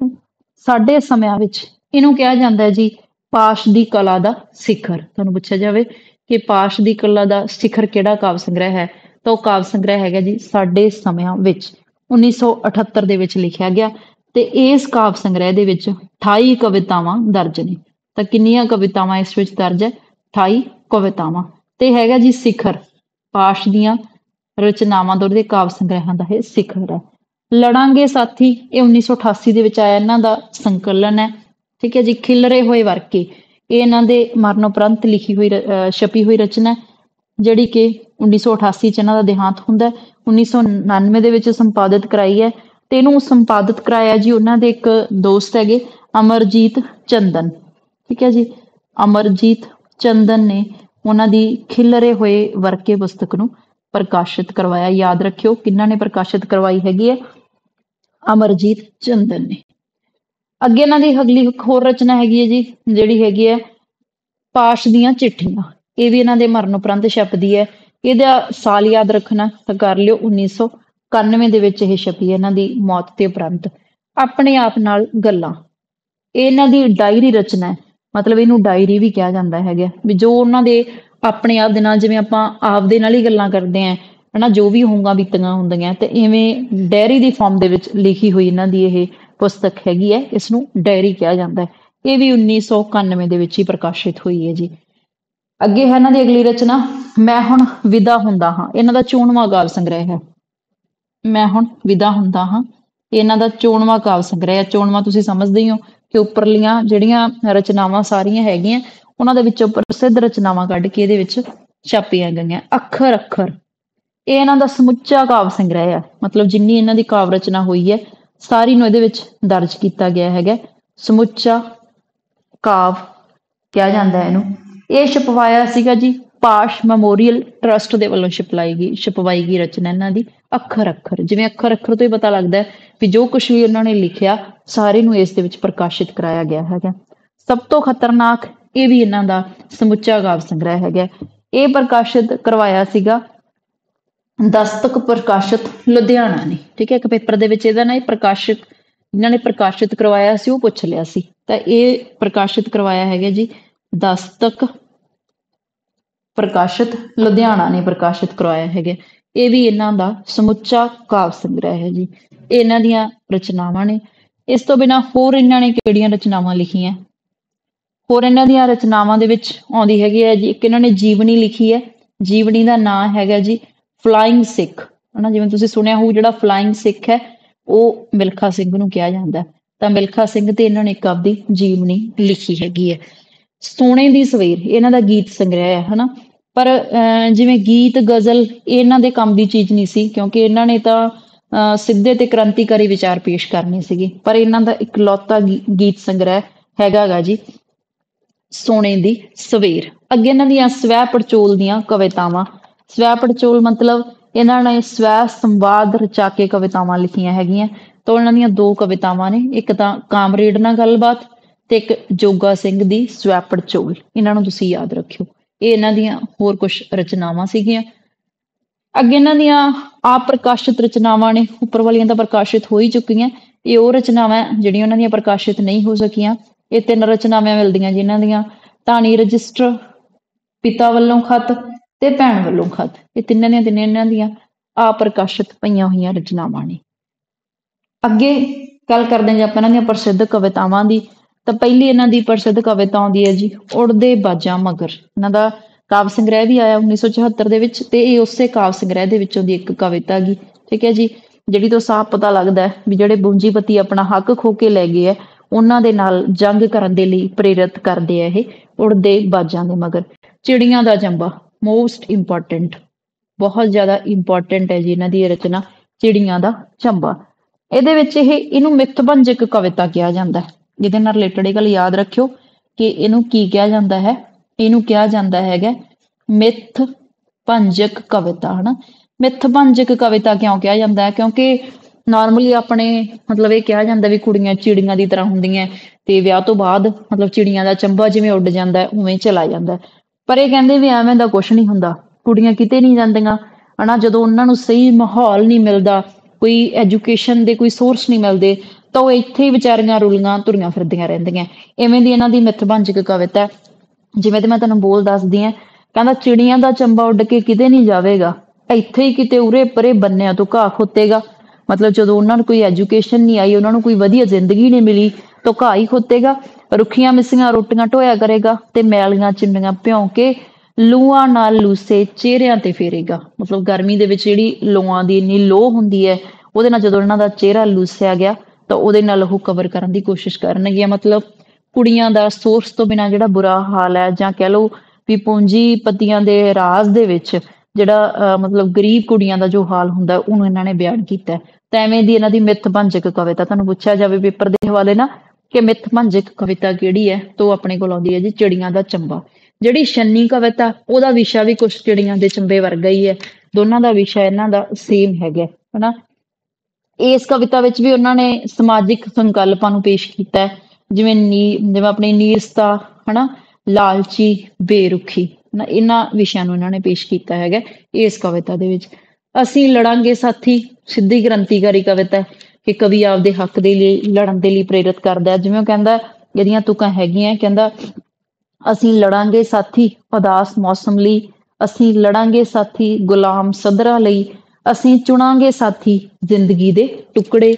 ਸਾਡੇ ਸਮਿਆਂ ਵਿੱਚ ਇਹਨੂੰ ਕਿਹਾ ਜਾਂਦਾ ਹੈ ਜੀ ਪਾਸ਼ ਦੀ ਕਲਾ ਦਾ ਸਿਖਰ। ਤੁਹਾਨੂੰ ਪੁੱਛਿਆ ਜਾਵੇ ਕਿ ਪਾਸ਼ ਦੀ ਕਲਾ ਦਾ ਸਿਖਰ ਕਿਹੜਾ ਕਾਵਿ ਸੰਗ੍ਰਹਿ ਹੈ, ਤਾਂ ਉਹ ਕਾਵਿ ਸੰਗ੍ਰਹਿ ਹੈਗਾ ਜੀ ਸਾਡੇ ਸਮਿਆਂ ਵਿੱਚ ਉੱਨੀ ਸੌ ਅਠੱਤਰ ਦੇ ਵਿੱਚ ਲਿਖਿਆ ਗਿਆ। ਤੇ ਇਸ ਕਾਵਿ ਸੰਗ੍ਰਹਿ ਦੇ ਵਿੱਚ ਅਠਾਈ ਕਵਿਤਾਵਾਂ ਦਰਜ ਨੇ। ਤਾਂ ਕਿੰਨੀਆਂ ਕਵਿਤਾਵਾਂ ਇਸ ਵਿੱਚ ਦਰਜ ਹੈ? ਅਠਾਈ ਕਵਿਤਾਵਾਂ। ਤੇ ਹੈਗਾ ਜੀ ਸਿਖਰ, ਪਾਸ਼ ਦੀਆਂ ਰਚਨਾਵਾਂ ਤੋਂ ਦੇ ਕਾਵਿ ਸੰਗ੍ਰਹਿਾਂ ਦਾ ਇਹ ਸਿਖਰ ਹੈ। ਲੜਾਂਗੇ ਸਾਥੀ ਇਹ ਉੱਨੀ ਸੌ ਅਠਾਸੀ ਦੇ ਵਿੱਚ ਆਇਆ ਇਹਨਾਂ ਦਾ ਸੰਕਲਨ ਹੈ। ਠੀਕ ਹੈ ਜੀ। ਖਿਲਰੇ ਹੋਏ ਵਰਕੇ ਇਹ ਇਹਨਾਂ ਦੇ ਮਰਨ ਉਪਰੰਤ ਲਿਖੀ ਹੋਈ ਛਪੀ ਹੋਈ ਰਚਨਾ ਜਿਹੜੀ ਕਿ ਉੱਨੀ ਸੌ ਅਠਾਸੀ ਚ ਇਹਨਾਂ ਦਾ ਦੇਹਾਂਤ ਹੁੰਦਾ। ਉੱਨੀ ਸੌ ਉਨਾਨਵੇਂ ਦੇ ਵਿੱਚ ਸੰਪਾਦਿਤ ਕਰਾਈ ਹੈ। ਤੇ ਇਹਨੂੰ ਸੰਪਾਦਿਤ ਕਰਾਇਆ ਜੀ ਉਹਨਾਂ ਦੇ ਇੱਕ ਦੋਸਤ ਹੈਗੇ ਅਮਰਜੀਤ ਚੰਦਨ। ਠੀਕ ਹੈ ਜੀ। ਅਮਰਜੀਤ ਚੰਦਨ ਨੇ ਉਹਨਾਂ ਦੀ ਖਿਲਰੇ ਹੋਏ ਵਰਕੇ ਪੁਸਤਕ ਨੂੰ ਪ੍ਰਕਾਸ਼ਿਤ ਕਰਵਾਇਆ। ਯਾਦ ਰੱਖਿਓ ਕਿਹਨਾਂ ਨੇ ਪ੍ਰਕਾਸ਼ਿਤ ਕਰਵਾਈ ਹੈਗੀ ਹੈ? ਅਮਰਜੀਤ ਚੰਦਨ ਨੇ। ਅੱਗੇ ਇਹਨਾਂ ਦੀ ਅਗਲੀ ਹੋਰ ਰਚਨਾ ਹੈਗੀ ਹੈ ਜੀ ਜਿਹੜੀ ਹੈਗੀ ਹੈ ਪਾਸ਼ ਦੀਆਂ ਚਿੱਠੀਆਂ। ਇਹ ਵੀ ਇਹਨਾਂ ਦੇ ਮਰਨ ਉਪਰੰਤ ਛਪਦੀ ਹੈ। ਇਹਦਾ ਸਾਲ ਯਾਦ ਰੱਖਣਾ ਤਾਂ ਕਰ ਲਿਓ ਉੱਨੀ ਸੌ ਇਕਾਨਵੇਂ ਦੇ ਵਿੱਚ ਇਹ ਛਪੀ ਹੈ ਇਹਨਾਂ ਦੀ ਮੌਤ ਦੇ ਉਪਰੰਤ। ਆਪਣੇ ਆਪ ਨਾਲ ਗੱਲਾਂ ਇਹ ਇਹਨਾਂ ਦੀ ਡਾਇਰੀ ਰਚਨਾ ਹੈ। ਮਤਲਬ ਇਹਨੂੰ ਡਾਇਰੀ ਵੀ ਕਿਹਾ ਜਾਂਦਾ ਹੈਗਾ ਵੀ ਜੋ ਉਹਨਾਂ ਦੇ ਆਪਣੇ ਆਪ ਦੇ ਨਾਲ, ਜਿਵੇਂ ਆਪਾਂ ਆਪ ਦੇ ਨਾਲ ਹੀ ਗੱਲਾਂ ਕਰਦੇ ਹਾਂ ਹਨਾ, ਜੋ ਵੀ ਹੋਊਗਾ ਬੀਤੀਆਂ ਹੁੰਦੀਆਂ ਤੇ ਇਵੇਂ ਡਾਇਰੀ ਦੀ ਫਾਰਮ ਦੇ ਵਿੱਚ ਲਿਖੀ ਹੋਈ ਇਹਨਾਂ ਦੀ ਇਹ ਪੁਸਤਕ ਹੈਗੀ ਹੈ। ਇਸਨੂੰ ਡਾਇਰੀ ਕਿਹਾ ਜਾਂਦਾ ਹੈ। ਇਹ ਵੀ ਉੱਨੀ ਸੌ ਇਕਾਨਵੇਂ ਦੇ ਵਿੱਚ ਹੀ ਪ੍ਰਕਾਸ਼ਿਤ ਹੋਈ ਹੈ ਜੀ। ਅੱਗੇ ਹੈ ਇਹਨਾਂ ਦੀ ਅਗਲੀ ਰਚਨਾ ਮੈਂ ਹੁਣ ਵਿਦਾ ਹੁੰਦਾ ਹਾਂ। ਇਹਨਾਂ ਦਾ ਚੋਣਵਾਂ ਕਾਵਿ ਸੰਗ੍ਰਹਿ ਹੈ। ਮੈਂ ਹੁਣ ਵਿਦਾ ਹੁੰਦਾ ਹਾਂ ਇਹਨਾਂ ਦਾ ਚੋਣਵਾਂ ਕਾਵਿ ਸੰਗ੍ਰਹਿ ਹੈ। ਚੋਣਵਾਂ ਤੁਸੀਂ ਸਮਝਦੇ ਹੀ ਹੋ ਕਿ ਉੱਪਰਲੀਆਂ ਜਿਹੜੀਆਂ ਰਚਨਾਵਾਂ ਸਾਰੀਆਂ ਹੈਗੀਆਂ ਉਹਨਾਂ ਦੇ ਵਿੱਚੋਂ ਪ੍ਰਸਿੱਧ ਰਚਨਾਵਾਂ ਕੱਢ ਕੇ ਇਹਦੇ ਵਿੱਚ ਛਾਪੀਆਂ ਗਈਆਂ। ਅੱਖਰ ਅੱਖਰ ਇਹ ਇਹਨਾਂ ਦਾ ਸਮੁੱਚਾ ਕਾਵਿ ਸੰਗ੍ਰਹਿ ਹੈ। ਮਤਲਬ ਜਿੰਨੀ ਇਹਨਾਂ ਦੀ ਕਾਵਿ ਰਚਨਾ ਹੋਈ ਹੈ ਸਾਰੀ ਨੂੰ ਇਹਦੇ ਵਿੱਚ ਦਰਜ ਕੀਤਾ ਗਿਆ ਹੈਗਾ। ਸਮੁੱਚਾ ਕਾਵਿ ਕਿਹਾ ਜਾਂਦਾ ਇਹਨੂੰ। ਇਹ ਛਪਵਾਇਆ ਸੀਗਾ ਜੀ ਪਾਸ਼ ਮੈਮੋਰੀਅਲ ਟਰਸਟ ਦੇ ਵੱਲੋਂ ਛਪਲਾਈ ਗਈ ਛਪਵਾਈ ਗਈ ਰਚਨਾ ਇਹਨਾਂ ਦੀ ਅੱਖਰ ਅੱਖਰ। ਜਿਵੇਂ ਅੱਖਰ ਅੱਖਰ ਤੋਂ ਹੀ ਪਤਾ ਲੱਗਦਾ ਵੀ ਜੋ ਕੁਛ ਵੀ ਉਹਨਾਂ ਨੇ ਲਿਖਿਆ ਸਾਰੇ ਨੂੰ ਇਸ ਦੇ ਵਿੱਚ ਪ੍ਰਕਾਸ਼ਿਤ ਕਰਾਇਆ ਗਿਆ ਹੈਗਾ। ਸਭ ਤੋਂ ਖਤਰਨਾਕ ਇਹ ਵੀ ਇਹਨਾਂ ਦਾ ਸਮੁੱਚਾ ਕਾਵਿ ਸੰਗ੍ਰਹਿ ਹੈਗਾ। ਇਹ ਪ੍ਰਕਾਸ਼ਿਤ ਕਰਵਾਇਆ ਸੀਗਾ ਦਸਤਕ ਪ੍ਰਕਾਸ਼ਿਤ ਲੁਧਿਆਣਾ ਨੇ। ਠੀਕ ਹੈ। ਇੱਕ ਪੇਪਰ ਦੇ ਵਿੱਚ ਇਹਦਾ ਨਾ ਇਹ ਪ੍ਰਕਾਸ਼ਿਤ ਇਹਨਾਂ ਨੇ ਪ੍ਰਕਾਸ਼ਿਤ ਕਰਵਾਇਆ ਸੀ ਉਹ ਪੁੱਛ ਲਿਆ ਸੀ। ਤਾਂ ਇਹ ਪ੍ਰਕਾਸ਼ਿਤ ਕਰਵਾਇਆ ਹੈਗਾ ਜੀ ਦਸਤਕ ਪ੍ਰਕਾਸ਼ਿਤ ਲੁਧਿਆਣਾ ਨੇ ਪ੍ਰਕਾਸ਼ਿਤ ਕਰਵਾਇਆ ਹੈਗਾ। ਇਹ ਵੀ ਇਹਨਾਂ ਦਾ ਸਮੁੱਚਾ ਕਾਵਿ ਸੰਗ੍ਰਹਿ ਹੈ ਜੀ। ਇਹ ਇਹਨਾਂ ਦੀਆਂ ਰਚਨਾਵਾਂ ਨੇ। ਇਸ ਤੋਂ ਬਿਨਾਂ ਹੋਰ ਇਹਨਾਂ ਨੇ ਕਿਹੜੀਆਂ ਰਚਨਾਵਾਂ ਲਿਖੀਆਂ? ਹੋਰ ਇਹਨਾਂ ਦੀਆਂ ਰਚਨਾਵਾਂ ਦੇ ਵਿੱਚ ਆਉਂਦੀ ਹੈਗੀ ਹੈ ਜੀ ਇੱਕ ਇਹਨਾਂ ਨੇ ਜੀਵਨੀ ਲਿਖੀ ਹੈ। ਜੀਵਨੀ ਦਾ ਨਾਂ ਹੈਗਾ ਜੀ ਫਲਾਇੰਗ ਸਿੱਖ ਹਨਾ। ਜਿਵੇਂ ਤੁਸੀਂ ਸੁਣਿਆ ਹੋਊ ਜਿਹੜਾ ਫਲਾਇੰਗ ਸਿੱਖ ਹੈ ਉਹ ਮਿਲਖਾ ਸਿੰਘ ਨੂੰ ਕਿਹਾ ਜਾਂਦਾ। ਤਾਂ ਮਿਲਖਾ ਸਿੰਘ ਤੇ ਇਹਨਾਂ ਨੇ ਇੱਕ ਆਪਦੀ ਜੀਵਨੀ ਲਿਖੀ ਹੈਗੀ ਹੈ। ਸੋਨੇ ਦੀ ਸਵੇਰ ਇਹਨਾਂ ਦਾ ਗੀਤ ਸੰਗ੍ਰਹਿ ਹੈ ਹਨਾ। ਪਰ ਜਿਵੇਂ ਗੀਤ ਗਜ਼ਲ ਇਹਨਾਂ ਦੇ ਕੰਮ ਦੀ ਚੀਜ਼ ਨਹੀਂ ਸੀ ਕਿਉਂਕਿ ਇਹਨਾਂ ਨੇ ਤਾਂ ਅਹ ਸਿੱਧੇ ਤੇ ਕ੍ਰਾਂਤੀਕਾਰੀ ਵਿਚਾਰ ਪੇਸ਼ ਕਰਨੇ ਸੀਗੇ। ਪਰ ਇਹਨਾਂ ਦਾ ਇਕਲੌਤਾ ਗੀਤ ਸੰਗ੍ਰਹਿ ਹੈਗਾ ਗਾ ਜੀ ਸੋਨੇ ਦੀ ਸਵੇਰ। ਅੱਗੇ ਇਹਨਾਂ ਦੀਆਂ ਸਵੈ ਪੜਚੋਲ ਦੀਆਂ ਕਵਿਤਾਵਾਂ। ਸਵੈ ਪੜਚੋਲ ਮਤਲਬ ਇਹਨਾਂ ਨੇ ਸਵੈ ਸੰਵਾਦ ਰਚਾ ਕੇ ਕਵਿਤਾਵਾਂ ਲਿਖੀਆਂ ਹੈਗੀਆਂ। ਤਾਂ ਉਹਨਾਂ ਦੀਆਂ ਦੋ ਕਵਿਤਾਵਾਂ ਨੇ, ਇੱਕ ਤਾਂ ਕਾਮਰੇਡ ਨਾਲ ਗੱਲਬਾਤ ਤੇ ਇੱਕ ਜੋਗਾ ਸਿੰਘ ਦੀ ਸਵੈ ਪੜਚੋਲ। ਇਹਨਾਂ ਨੂੰ ਤੁਸੀਂ ਯਾਦ ਰੱਖਿਓ। ਇਹ ਇਹਨਾਂ ਦੀਆਂ ਹੋਰ ਕੁਛ ਰਚਨਾਵਾਂ ਸੀਗੀਆਂ। ਅੱਗੇ ਇਹਨਾਂ ਦੀਆਂ ਆਪ ਪ੍ਰਕਾਸ਼ਿਤ ਰਚਨਾਵਾਂ ਨੇ। ਉੱਪਰ ਵਾਲੀਆਂ ਤਾਂ ਪ੍ਰਕਾਸ਼ਿਤ ਹੋ ਹੀ ਚੁੱਕੀਆਂ। ਇਹ ਉਹ ਰਚਨਾਵਾਂ ਜਿਹੜੀਆਂ ਉਹਨਾਂ ਦੀਆਂ ਪ੍ਰਕਾਸ਼ਿਤ ਨਹੀਂ ਹੋ ਸਕੀਆਂ। ਇਹ ਤਿੰਨ ਰਚਨਾਵਾਂ ਮਿਲਦੀਆਂ ਜਿਨ੍ਹਾਂ ਦੀਆਂ ਢਾਣੀ ਰਜਿਸਟਰ, ਪਿਤਾ ਵੱਲੋਂ ਖਤ ਤੇ ਭੈਣ ਵੱਲੋਂ ਖਤ। ਇਹ ਤਿੰਨਾਂ ਦੀਆਂ ਤਿੰਨੇ ਇਹਨਾਂ ਦੀਆਂ ਆਪ ਪ੍ਰਕਾਸ਼ਿਤ ਪਈਆਂ ਹੋਈਆਂ ਰਚਨਾਵਾਂ ਨੇ। ਅੱਗੇ ਗੱਲ ਕਰਦੇ ਹਾਂ ਜੇ ਆਪਾਂ ਇਹਨਾਂ ਦੀਆਂ ਪ੍ਰਸਿੱਧ ਕਵਿਤਾਵਾਂ ਦੀ। ਤਾਂ ਪਹਿਲੀ ਇਹਨਾਂ ਦੀ ਪ੍ਰਸਿੱਧ ਕਵਿਤਾ ਆਉਂਦੀ ਹੈ ਜੀ ਉੜਦੇ ਬਾਜਾਂ ਮਗਰ। ਇਹਨਾਂ ਦਾ ਕਾਵ ਸੰਗ੍ਰਹਿ ਵੀ ਆਇਆ ਉੱਨੀ ਸੌ ਚੁਹੱਤਰ ਦੇ ਵਿੱਚ, ਤੇ ਇਹ ਉਸੇ ਕਾਵ ਸੰਗ੍ਰਹਿ ਦੇ ਵਿੱਚੋਂ ਦੀ ਇੱਕ ਕਵਿਤਾ ਗੀ। ਠੀਕ ਹੈ ਜੀ, ਜਿਹੜੀ ਤੋਂ ਸਾਫ਼ ਪਤਾ ਲੱਗਦਾ ਹੈ ਵੀ ਜਿਹੜੇ ਪੂੰਜੀਪਤੀ ਆਪਣਾ ਹੱਕ ਖੋ ਕੇ ਲੈ ਗਏ ਆ, ਉਹਨਾਂ ਦੇ ਨਾਲ ਜੰਗ ਕਰਨ ਦੇ ਲਈ ਪ੍ਰੇਰਿਤ ਕਰਦੇ ਆ ਇਹ ਉੜਦੇ ਬਾਜਾਂ ਦੇ ਮਗਰ। ਚਿੜੀਆਂ ਦਾ ਚੰਬਾ ਮੋਸਟ ਇੰਪੋਰਟੈਂਟ, ਬਹੁਤ ਜ਼ਿਆਦਾ ਇੰਪੋਰਟੈਂਟ ਹੈ ਜੀ ਇਹਨਾਂ ਦੀ ਇਹ ਰਚਨਾ ਚਿੜੀਆਂ ਦਾ ਚੰਬਾ। ਇਹਦੇ ਵਿੱਚ ਇਹ ਇਹਨੂੰ ਮਿੱਥ-ਭੰਜਕ ਕਵਿਤਾ ਕਿਹਾ ਜਾਂਦਾ ਹੈ। ਜਿਹਦੇ ਨਾਲ ਰਿਲੇਟਡ ਇਹ ਗੱਲ ਯਾਦ ਰੱਖਿਓ ਕਿ ਇਹਨੂੰ ਕੀ ਕਿਹਾ ਜਾਂਦਾ ਹੈ, ਇਹਨੂੰ ਕਿਹਾ ਜਾਂਦਾ ਹੈਗਾ ਮਿੱਥ ਭੰਜਕ ਕਵਿਤਾ, ਹਨਾ। ਮਿੱਥ ਭੰਜਕ ਕਵਿਤਾ ਕਿਉਂ ਕਿਹਾ ਜਾਂਦਾ ਹੈ? ਕਿਉਂਕਿ ਨਾਰਮਲੀ ਆਪਣੇ ਮਤਲਬ ਇਹ ਕਿਹਾ ਜਾਂਦਾ ਵੀ ਕੁੜੀਆਂ ਚਿੜੀਆਂ ਦੀ ਤਰ੍ਹਾਂ ਹੁੰਦੀਆਂ ਤੇ ਵਿਆਹ ਤੋਂ ਬਾਅਦ ਮਤਲਬ ਚਿੜੀਆਂ ਦਾ ਚੰਬਾ ਜਿਵੇਂ ਉੱਡ ਜਾਂਦਾ ਉਵੇਂ ਚਲਾ ਜਾਂਦਾ, ਪਰ ਇਹ ਕਹਿੰਦੇ ਵੀ ਐਵੇਂ ਦਾ ਕੁਛ ਨਹੀਂ ਹੁੰਦਾ, ਕੁੜੀਆਂ ਕਿਤੇ ਨਹੀਂ ਜਾਂਦੀਆਂ, ਹਨਾ। ਜਦੋਂ ਉਹਨਾਂ ਨੂੰ ਸਹੀ ਮਾਹੌਲ ਨਹੀਂ ਮਿਲਦਾ, ਕੋਈ ਐਜੂਕੇਸ਼ਨ ਦੇ ਕੋਈ ਸੋਰਸ ਨਹੀਂ ਮਿਲਦੇ, ਤਾਂ ਉਹ ਇੱਥੇ ਹੀ ਵਿਚਾਰੀਆਂ ਰੁਲੀਆਂ ਤੁਰੀਆਂ ਫਿਰਦੀਆਂ ਰਹਿੰਦੀਆਂ। ਇਵੇਂ ਦੀ ਇਹਨਾਂ ਦੀ ਮਿੱਥ ਭੰਜਕ ਕਵਿਤਾ। ਜਿਵੇਂ ਤੇ ਮੈਂ ਤੁਹਾਨੂੰ ਬੋਲ ਦੱਸਦੀ ਹਾਂ, ਕਹਿੰਦਾ ਚਿੜੀਆਂ ਦਾ ਚੰਬਾ ਉੱਡ ਕੇ ਕਿਤੇ ਨਹੀਂ ਜਾਵੇਗਾ, ਇੱਥੇ ਹੀ ਕਿਤੇ ਉਰੇ ਪਰੇ ਬੰਨਿਆਂ ਤੋਂ ਘਾਹ ਖੋਤੇਗਾ। ਮਤਲਬ ਜਦੋਂ ਉਹਨਾਂ ਨੂੰ ਕੋਈ ਐਜੂਕੇਸ਼ਨ ਨਹੀਂ ਆਈ, ਉਹਨਾਂ ਨੂੰ ਕੋਈ ਵਧੀਆ ਜ਼ਿੰਦਗੀ ਨਹੀਂ ਮਿਲੀ, ਤਾਂ ਘਾਹ ਹੀ ਖੋਤੇਗਾ। ਰੁੱਖੀਆਂ ਮਿੱਸੀਆਂ ਰੋਟੀਆਂ ਢੋਇਆ ਕਰੇਗਾ ਤੇ ਮੈਲੀਆਂ ਚਿੰਨੀਆਂ ਭਿਉਂ ਕੇ ਲੂਆਂ ਨਾਲ ਲੂਸੇ ਚਿਹਰਿਆਂ ਤੇ ਫੇਰੇਗਾ। ਮਤਲਬ ਗਰਮੀ ਦੇ ਵਿੱਚ ਜਿਹੜੀ ਲੂਆਂ ਦੀ ਇੰਨੀ ਲੋਅ ਹੁੰਦੀ ਹੈ, ਉਹਦੇ ਨਾਲ ਜਦੋਂ ਇਹਨਾਂ ਦਾ ਚਿਹਰਾ ਲੂਸਿਆ ਗਿਆ ਤਾਂ ਉਹਦੇ ਨਾਲ ਉਹ ਕਵਰ ਕਰਨ ਦੀ ਕੋਸ਼ਿਸ਼ ਕਰਨਗੀਆਂ। ਮਤਲਬ ਕੁੜੀਆਂ ਦਾ ਸੋਰਸ ਤੋਂ ਬਿਨਾਂ ਜਿਹੜਾ ਬੁਰਾ ਹਾਲ ਹੈ, ਜਾਂ ਕਹਿ ਲਓ ਵੀ ਪੂੰਜੀਪਤੀਆਂ ਦੇ ਰਾਜ ਦੇ ਵਿੱਚ ਜਿਹੜਾ ਮਤਲਬ ਗਰੀਬ ਕੁੜੀਆਂ ਦਾ ਜੋ ਹਾਲ ਹੁੰਦਾ, ਉਹਨੂੰ ਇਹਨਾਂ ਨੇ ਬਿਆਨ ਕੀਤਾ। ਤਾਂ ਐਵੇਂ ਦੀ ਇਹਨਾਂ ਦੀ ਮਿੱਥ ਭੰਜਕ ਕਵਿਤਾ। ਤੁਹਾਨੂੰ ਪੁੱਛਿਆ ਜਾਵੇ ਪੇਪਰ ਦੇ ਹਵਾਲੇ ਨਾਲ ਕਿ ਮਿੱਥ ਭੰਜਕ ਕਵਿਤਾ ਕਿਹੜੀ ਹੈ, ਤਾਂ ਉਹ ਆਪਣੇ ਕੋਲ ਆਉਂਦੀ ਹੈ ਜੀ ਚਿੜੀਆਂ ਦਾ ਚੰਬਾ। ਜਿਹੜੀ ਛੰਨੀ ਕਵਿਤਾ, ਉਹਦਾ ਵਿਸ਼ਾ ਵੀ ਕੁਛ ਚਿੜੀਆਂ ਦੇ ਚੰਬੇ ਵਰਗਾ ਹੀ ਹੈ, ਦੋਨਾਂ ਦਾ ਵਿਸ਼ਾ ਇਹਨਾਂ ਦਾ ਸੇਮ ਹੈਗਾ, ਹਨਾ। ਇਸ ਕਵਿਤਾ ਵਿੱਚ ਵੀ ਉਹਨਾਂ ਨੇ ਸਮਾਜਿਕ ਸੰਕਲਪਾਂ ਨੂੰ ਪੇਸ਼ ਕੀਤਾ ਹੈ, ਜਿਵੇਂ ਨੀ ਜਿਵੇਂ ਆਪਣੀ ਨੀਰਸਤਾ, ਹਨਾ, ਲਾਲਚੀ, ਬੇਰੁਖੀ, ਨਾ ਇਹਨਾਂ ਵਿਸ਼ਿਆਂ ਨੂੰ ਇਹਨਾਂ ਨੇ ਪੇਸ਼ ਕੀਤਾ ਹੈਗਾ ਇਸ ਕਵਿਤਾ ਦੇ ਵਿੱਚ। ਅਸੀਂ ਲੜਾਂਗੇ ਸਾਥੀ ਸਿੱਧੀ ਕ੍ਰਾਂਤੀਕਾਰੀ ਕਵਿਤਾ ਕਿ ਕਵੀ ਆਪਦੇ ਹੱਕ ਦੇ ਲਈ ਲੜਨ ਦੇ ਲਈ ਪ੍ਰੇਰਿਤ ਕਰਦਾ। ਜਿਵੇਂ ਉਹ ਕਹਿੰਦਾ, ਇਹਦੀਆਂ ਤੁਕਾਂ ਹੈਗੀਆਂ, ਕਹਿੰਦਾ ਅਸੀਂ ਲੜਾਂਗੇ ਸਾਥੀ ਉਦਾਸ ਮੌਸਮ ਲਈ, ਅਸੀਂ ਲੜਾਂਗੇ ਸਾਥੀ ਗੁਲਾਮ ਸਦਰਾਂ ਲਈ, ਅਸੀਂ ਚੁਣਾਂਗੇ ਸਾਥੀ ਜ਼ਿੰਦਗੀ ਦੇ ਟੁਕੜੇ,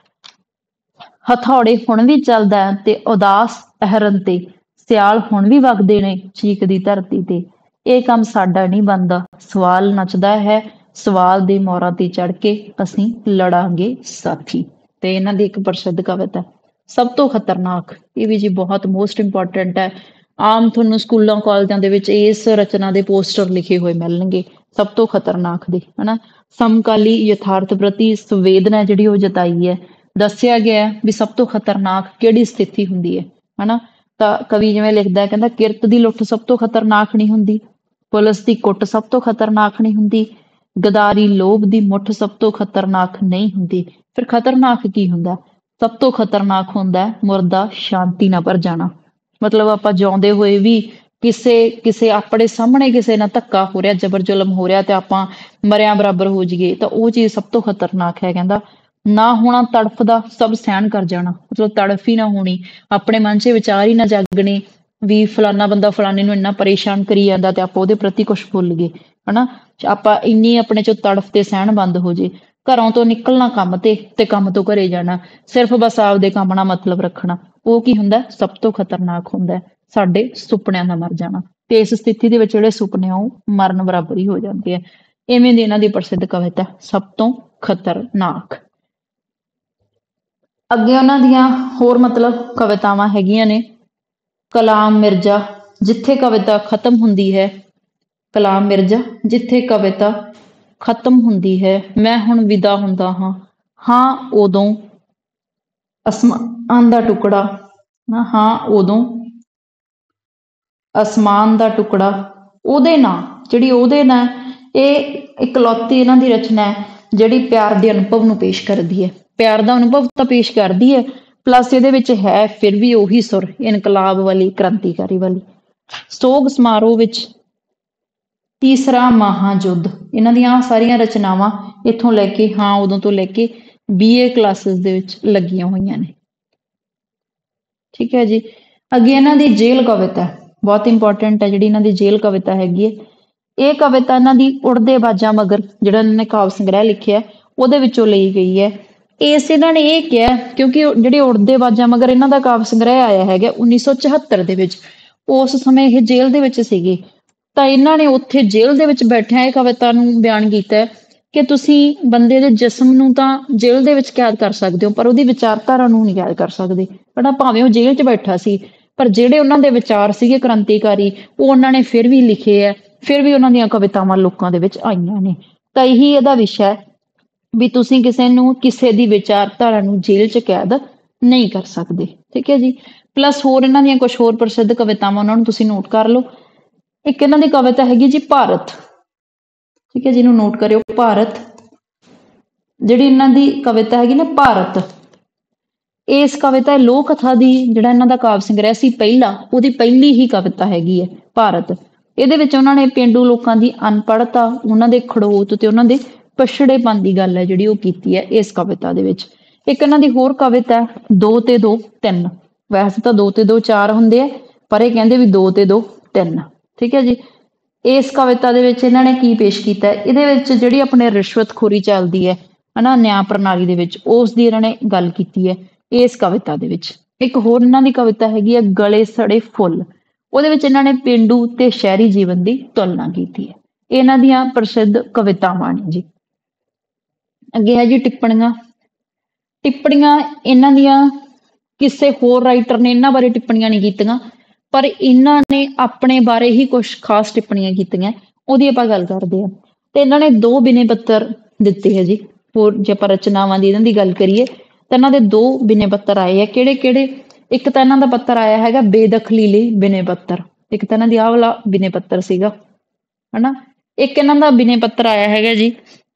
ਹਥੌੜੇ ਹੁਣ ਵੀ ਚੱਲਦਾ ਤੇ ਉਦਾਸ ਅਹਰਨ ਤੇ, ਸਿਆਲ ਹੁਣ ਵੀ ਵਗਦੇ ਨੇ ਚੀਕ ਦੀ ਧਰਤੀ ਤੇ, ਇਹ ਕੰਮ ਸਾਡਾ ਨਹੀਂ ਬਣਦਾ, ਸਵਾਲ ਨੱਚਦਾ ਹੈ ਸਵਾਲ ਦੇ ਮੋਰਾਂ ਤੇ ਚੜ ਕੇ, ਅਸੀਂ ਲੜਾਂਗੇ ਸਾਥੀ। ਤੇ ਇਹਨਾਂ ਦੀ ਇੱਕ ਪ੍ਰਸਿੱਧ ਕਵਿਤਾ ਸਭ ਤੋਂ ਖਤਰਨਾਕ, ਇਹ ਵੀ ਜੀ ਬਹੁਤ ਮੋਸਟ ਇੰਪੋਰਟੈਂਟ ਹੈ। ਆਮ ਤੁਹਾਨੂੰ ਸਕੂਲਾਂ ਕਾਲਜਾਂ ਦੇ ਵਿੱਚ ਇਸ ਰਚਨਾ ਦੇ ਪੋਸਟਰ ਲਿਖੇ ਹੋਏ ਮਿਲਣਗੇ, ਸਭ ਤੋਂ ਖਤਰਨਾਕ ਦੇ, ਹਨਾ। ਸਮਕਾਲੀ ਯਥਾਰਥ ਪ੍ਰਤੀ ਸੰਵੇਦਨਾ ਜਿਹੜੀ ਉਹ ਜਤਾਈ ਹੈ। ਦੱਸਿਆ ਗਿਆ ਵੀ ਸਭ ਤੋਂ ਖਤਰਨਾਕ ਕਿਹੜੀ ਸਥਿਤੀ ਹੁੰਦੀ ਹੈ, ਹਨਾ। ਤਾਂ ਕਵੀ ਜਿਵੇਂ ਲਿਖਦਾ, ਕਹਿੰਦਾ ਕਿਰਤ ਦੀ ਲੁੱਟ ਸਭ ਤੋਂ ਖਤਰਨਾਕ ਨਹੀਂ ਹੁੰਦੀ, ਪੁਲਿਸ ਦੀ ਕੁੱਟ ਸਭ ਤੋਂ ਖਤਰਨਾਕ ਨਹੀਂ ਹੁੰਦੀ, ਗਦਾਰੀ ਲੋਭ ਦੀ ਮੁੱਠ ਸਭ ਤੋਂ ਖਤਰਨਾਕ ਨਹੀਂ ਹੁੰਦੀ। ਫਿਰ ਖਤਰਨਾਕ ਕੀ ਹੁੰਦਾ? ਸਭ ਤੋਂ ਖਤਰਨਾਕ ਹੁੰਦਾ ਮੁਰਦਾ ਸ਼ਾਂਤੀ ਨਾਲ ਭਰ ਜਾਣਾ। ਮਤਲਬ ਆਪਾਂ ਜਿਉਂਦੇ ਹੋਏ ਵੀ ਕਿਸੇ ਕਿਸੇ ਆਪਣੇ ਸਾਹਮਣੇ ਕਿਸੇ ਨਾਲ ਧੱਕਾ ਹੋ ਰਿਹਾ, ਜ਼ਬਰ ਜ਼ੁਲਮ ਹੋ ਰਿਹਾ, ਤੇ ਆਪਾਂ ਮਰਿਆਂ ਬਰਾਬਰ ਹੋ ਜਾਈਏ, ਤਾਂ ਉਹ ਚੀਜ਼ ਸਭ ਤੋਂ ਖਤਰਨਾਕ ਹੈ। ਕਹਿੰਦਾ ਨਾ ਹੋਣਾ ਤੜਫ ਦਾ, ਸਭ ਸਹਿਣ ਕਰ ਜਾਣਾ। ਮਤਲਬ ਤੜਫ ਹੀ ਨਾ ਹੋਣੀ, ਆਪਣੇ ਮਨ 'ਚ ਵਿਚਾਰ ਹੀ ਨਾ ਜਾਗਣੇ ਵੀ ਫਲਾਨਾ ਬੰਦਾ ਫਲਾਨੇ ਨੂੰ ਇੰਨਾ ਪਰੇਸ਼ਾਨ ਕਰੀ ਜਾਂਦਾ ਤੇ ਆਪਾਂ ਉਹਦੇ ਪ੍ਰਤੀ ਕੁਛ ਭੁੱਲ ਗਏ, ਹਨਾ। ਆਪਾਂ ਇੰਨੀ ਆਪਣੇ 'ਚੋਂ ਤੜਫ ਤੇ ਸਹਿਣ ਬੰਦ ਹੋ ਜੇ। ਘਰੋਂ ਤੋਂ ਨਿਕਲਣਾ ਕੰਮ ਤੇ ਤੇ ਕੰਮ ਤੋਂ ਘਰੇ ਜਾਣਾ, ਸਿਰਫ ਬਸ ਆਪਦੇ ਕੰਮ ਨਾਲ ਮਤਲਬ ਰੱਖਣਾ, ਉਹ ਕੀ ਹੁੰਦਾ? ਸਭ ਤੋਂ ਖਤਰਨਾਕ ਹੁੰਦਾ ਸਾਡੇ ਸੁਪਨਿਆਂ ਦਾ ਮਰ ਜਾਣਾ। ਤੇ ਇਸ ਸਥਿਤੀ ਦੇ ਵਿੱਚ ਜਿਹੜੇ ਸੁਪਨੇ ਆ ਉਹ ਮਰਨ ਬਰਾਬਰ ਹੀ ਹੋ ਜਾਂਦੇ ਆ। ਇਵੇਂ ਦੀ ਇਹਨਾਂ ਦੀ ਪ੍ਰਸਿੱਧ ਕਵਿਤਾ ਸਭ ਤੋਂ ਖਤਰਨਾਕ। ਅੱਗੇ ਉਹਨਾਂ ਦੀਆਂ ਹੋਰ ਮਤਲਬ ਕਵਿਤਾਵਾਂ ਹੈਗੀਆਂ ਨੇ। ਕਲਾਮ ਮਿਰਜ਼ਾ, ਜਿੱਥੇ ਕਵਿਤਾ ਖਤਮ ਹੁੰਦੀ ਹੈ, ਕਲਾਮ ਮਿਰਜ਼ਾ ਜਿੱਥੇ ਕਵਿਤਾ ਖਤਮ ਹੁੰਦੀ ਹੈ, ਮੈਂ ਹੁਣ ਵਿਦਾ ਹੁੰਦਾ ਹਾਂ, ਹਾਂ ਉਦੋਂ ਅਸਮਾਨ ਦਾ ਟੁਕੜਾ, ਹਾਂ ਉਦੋਂ ਅਸਮਾਨ ਦਾ ਟੁਕੜਾ, ਉਹਦੇ ਨਾਂ, ਜਿਹੜੀ ਉਹਦੇ ਨਾਂ, ਇਹ ਇਕਲੌਤੀ ਇਹਨਾਂ ਦੀ ਰਚਨਾ ਹੈ ਜਿਹੜੀ ਪਿਆਰ ਦੇ ਅਨੁਭਵ ਨੂੰ ਪੇਸ਼ ਕਰਦੀ ਹੈ। ਪਿਆਰ ਦਾ ਅਨੁਭਵ ਤਾਂ ਪੇਸ਼ ਕਰਦੀ ਹੈ, ਪਲੱਸ ਇਹਦੇ ਵਿੱਚ ਹੈ ਫਿਰ ਵੀ ਉਹੀ ਸੁਰ, ਇਨਕਲਾਬ ਵਾਲੀ, ਕ੍ਰਾਂਤੀਕਾਰੀ ਵਾਲੀ। ਸੋਗ ਸਮਾਰੋਹ ਵਿੱਚ, ਤੀਸਰਾ ਮਹਾਯੁੱਧ, ਇਹਨਾਂ ਦੀਆਂ ਸਾਰੀਆਂ ਰਚਨਾਵਾਂ ਇੱਥੋਂ ਲੈ ਕੇ ਹਾਂ ਉਦੋਂ ਤੋਂ ਲੈ ਕੇ ਬੀ ਏ ਕਲਾਸਿਸ ਦੇ ਵਿੱਚ ਲੱਗੀਆਂ ਹੋਈਆਂ ਨੇ। ਠੀਕ ਹੈ ਜੀ। ਅੱਗੇ ਇਹਨਾਂ ਦੀ ਜੇਲ੍ਹ ਕਵਿਤਾ ਬਹੁਤ ਇੰਪੋਰਟੈਂਟ ਹੈ, ਜਿਹੜੀ ਇਹਨਾਂ ਦੀ ਜੇਲ੍ਹ ਕਵਿਤਾ ਹੈਗੀ ਹੈ। ਇਹ ਕਵਿਤਾ ਇਹਨਾਂ ਦੀ ਉੜਦੇ ਬਾਜਾਂ ਮਗਰ, ਜਿਹੜਾ ਇਹਨਾਂ ਨੇ ਕਾਵਿ ਸੰਗ੍ਰਹਿ ਲਿਖਿਆ ਉਹਦੇ ਵਿੱਚੋਂ ਲਈ ਗਈ ਹੈ। ਇਸ ਇਹਨਾਂ ਨੇ ਇਹ ਕਿਹਾ ਕਿਉਂਕਿ ਜਿਹੜੇ ਉੜਦੇ ਬਾਜਾਂ ਮਗਰ ਇਹਨਾਂ ਦਾ ਕਾਵਿ ਸੰਗ੍ਰਹਿ ਆਇਆ ਹੈਗਾ ਉੱਨੀ ਸੌ ਚੁਹੱਤਰ ਦੇ ਵਿੱਚ, ਉਸ ਸਮੇਂ ਇਹ ਜੇਲ੍ਹ ਦੇ ਵਿੱਚ ਸੀਗੇ। ਤਾਂ ਇਹਨਾਂ ਨੇ ਉੱਥੇ ਜੇਲ੍ਹ ਦੇ ਵਿੱਚ ਬੈਠਿਆਂ ਇਹ ਕਵਿਤਾ ਨੂੰ ਬਿਆਨ ਕੀਤਾ ਹੈ ਕਿ ਤੁਸੀਂ ਬੰਦੇ ਦੇ ਜਿਸਮ ਨੂੰ ਤਾਂ ਜੇਲ੍ਹ ਦੇ ਵਿੱਚ ਕੈਦ ਕਰ ਸਕਦੇ ਹੋ, ਪਰ ਉਹਦੀ ਵਿਚਾਰਧਾਰਾ ਨੂੰ ਨਹੀਂ ਕੈਦ ਕਰ ਸਕਦੇ। ਹਨਾ, ਭਾਵੇਂ ਉਹ ਜੇਲ੍ਹ 'ਚ ਬੈਠਾ ਸੀ, ਪਰ ਜਿਹੜੇ ਉਹਨਾਂ ਦੇ ਵਿਚਾਰ ਸੀਗੇ ਕ੍ਰਾਂਤੀਕਾਰੀ, ਉਹ ਉਹਨਾਂ ਨੇ ਫਿਰ ਵੀ ਲਿਖੇ ਹੈ, ਫਿਰ ਵੀ ਉਹਨਾਂ ਦੀਆਂ ਕਵਿਤਾਵਾਂ ਲੋਕਾਂ ਦੇ ਵਿੱਚ ਆਈਆਂ ਨੇ। ਤਾਂ ਇਹੀ ਇਹਦਾ ਵਿਸ਼ਾ ਹੈ ਵੀ ਤੁਸੀਂ ਕਿਸੇ ਨੂੰ ਕਿਸੇ ਦੀ ਵਿਚਾਰਧਾਰਾ ਨੂੰ ਜੇਲ੍ਹ 'ਚ ਕੈਦ ਨਹੀਂ ਕਰ ਸਕਦੇ। ਠੀਕ ਹੈ ਜੀ। ਪਲੱਸ ਹੋਰ ਇਹਨਾਂ ਦੀਆਂ ਕੁਝ ਹੋਰ ਪ੍ਰਸਿੱਧ ਕਵਿਤਾਵਾਂ, ਉਹਨਾਂ ਨੂੰ ਤੁਸੀਂ ਨੋਟ ਕਰ ਲਓ। ਇੱਕ ਇਹਨਾਂ ਦੀ ਕਵਿਤਾ ਹੈਗੀ ਜੀ ਭਾਰਤ। ਠੀਕ ਹੈ, ਜਿਹਨੂੰ ਨੋਟ ਕਰਿਓ, ਭਾਰਤ। ਜਿਹੜੀ ਇਹਨਾਂ ਦੀ ਕਵਿਤਾ ਹੈਗੀ ਨਾ ਭਾਰਤ, ਇਸ ਕਵਿਤਾ ਲੋਕ ਕਥਾ ਦੀ ਜਿਹੜਾ ਇਹਨਾਂ ਦਾ ਕਾਵਿ ਸੰਗ੍ਰਹਿ ਸੀ ਪਹਿਲਾ, ਉਹਦੀ ਪਹਿਲੀ ਹੀ ਕਵਿਤਾ ਹੈਗੀ ਹੈ ਭਾਰਤ। ਇਹਦੇ ਵਿੱਚ ਉਹਨਾਂ ਨੇ ਪੇਂਡੂ ਲੋਕਾਂ ਦੀ ਅਨਪੜ੍ਹਤਾ, ਉਹਨਾਂ ਦੇ ਖੜੋਤ ਤੇ ਉਹਨਾਂ ਦੇ ਪਛੜੇਪਨ ਦੀ ਗੱਲ ਹੈ ਜਿਹੜੀ ਉਹ ਕੀਤੀ ਹੈ ਇਸ ਕਵਿਤਾ ਦੇ ਵਿੱਚ। ਇੱਕ ਇਹਨਾਂ ਦੀ ਹੋਰ ਕਵਿਤਾ ਹੈ ਦੋ ਤੇ ਦੋ ਤਿੰਨ। ਵੈਸੇ ਤਾਂ ਦੋ ਤੇ ਦੋ ਚਾਰ ਹੁੰਦੇ ਆ, ਪਰ ਇਹ ਕਹਿੰਦੇ ਵੀ ਦੋ ਤੇ ਦੋ ਤਿੰਨ। ਠੀਕ ਹੈ ਜੀ। ਇਸ ਕਵਿਤਾ ਦੇ ਵਿੱਚ ਇਹਨਾਂ ਨੇ ਕੀ ਪੇਸ਼ ਕੀਤਾ ਹੈ, ਇਹਦੇ ਵਿੱਚ ਜਿਹੜੀ ਆਪਣੇ ਰਿਸ਼ਵਤਖੋਰੀ ਚੱਲਦੀ ਹੈ ਹਨਾ ਨਿਆਂ ਪ੍ਰਣਾਲੀ ਦੇ ਵਿੱਚ, ਉਸ ਦੀ ਇਹਨਾਂ ਨੇ ਗੱਲ ਕੀਤੀ ਹੈ ਇਸ ਕਵਿਤਾ ਦੇ ਵਿੱਚ। ਇੱਕ ਹੋਰ ਇਹਨਾਂ ਦੀ ਕਵਿਤਾ ਹੈਗੀ ਹੈ ਗਲੇ ਸੜੇ ਫੁੱਲ। ਉਹਦੇ ਵਿੱਚ ਇਹਨਾਂ ਨੇ ਪੇਂਡੂ ਤੇ ਸ਼ਹਿਰੀ ਜੀਵਨ ਦੀ ਤੁਲਨਾ ਕੀਤੀ ਹੈ। ਇਹਨਾਂ ਦੀਆਂ ਪ੍ਰਸਿੱਧ ਕਵਿਤਾਵਾਂ ਨੇ ਜੀ। ਅੱਗੇ ਹੈ ਜੀ ਟਿੱਪਣੀਆਂ। ਟਿੱਪਣੀਆਂ ਇਹਨਾਂ ਦੀਆਂ ਕਿਸੇ ਹੋਰ ਰਾਈਟਰ ਨੇ ਇਹਨਾਂ ਬਾਰੇ ਟਿੱਪਣੀਆਂ ਨਹੀਂ ਕੀਤੀਆਂ, ਪਰ ਇਹਨਾਂ ਨੇ ਆਪਣੇ ਬਾਰੇ ਹੀ ਕੁਝ ਖਾਸ ਟਿੱਪਣੀਆਂ ਕੀਤੀਆਂ, ਉਹਦੀ ਆਪਾਂ ਗੱਲ ਕਰਦੇ ਹਾਂ। ਤੇ ਇਹਨਾਂ ਨੇ ਦੋ ਬਿਨੇ ਪੱਤਰ ਦਿੱਤੇ ਹੈ ਜੀ। ਹੋਰ ਜੇ ਆਪਾਂ ਰਚਨਾਵਾਂ ਦੀ ਇਹਨਾਂ ਦੀ ਗੱਲ ਕਰੀਏ ਤਾਂ ਇਹਨਾਂ ਦੇ ਦੋ ਬਿਨੇ ਪੱਤਰ ਆਏ ਹੈ। ਕਿਹੜੇ ਕਿਹੜੇ? ਇੱਕ ਤਾਂ ਇਹਨਾਂ ਦਾ ਪੱਤਰ ਆਇਆ ਹੈਗਾ ਬੇਦਖਲੀ ਲਈ ਬਿਨੇ ਪੱਤਰ, ਇੱਕ ਤਾਂ ਇਹਨਾਂ ਦੀ ਆਹ ਵਾਲਾ ਬਿਨੇ ਪੱਤਰ ਸੀਗਾ ਹਨਾ। ਇੱਕ ਇਹਨਾਂ ਦਾ ਬਿਨੇ ਪੱਤਰ ਆਇਆ ਹੈਗਾ ਜੀ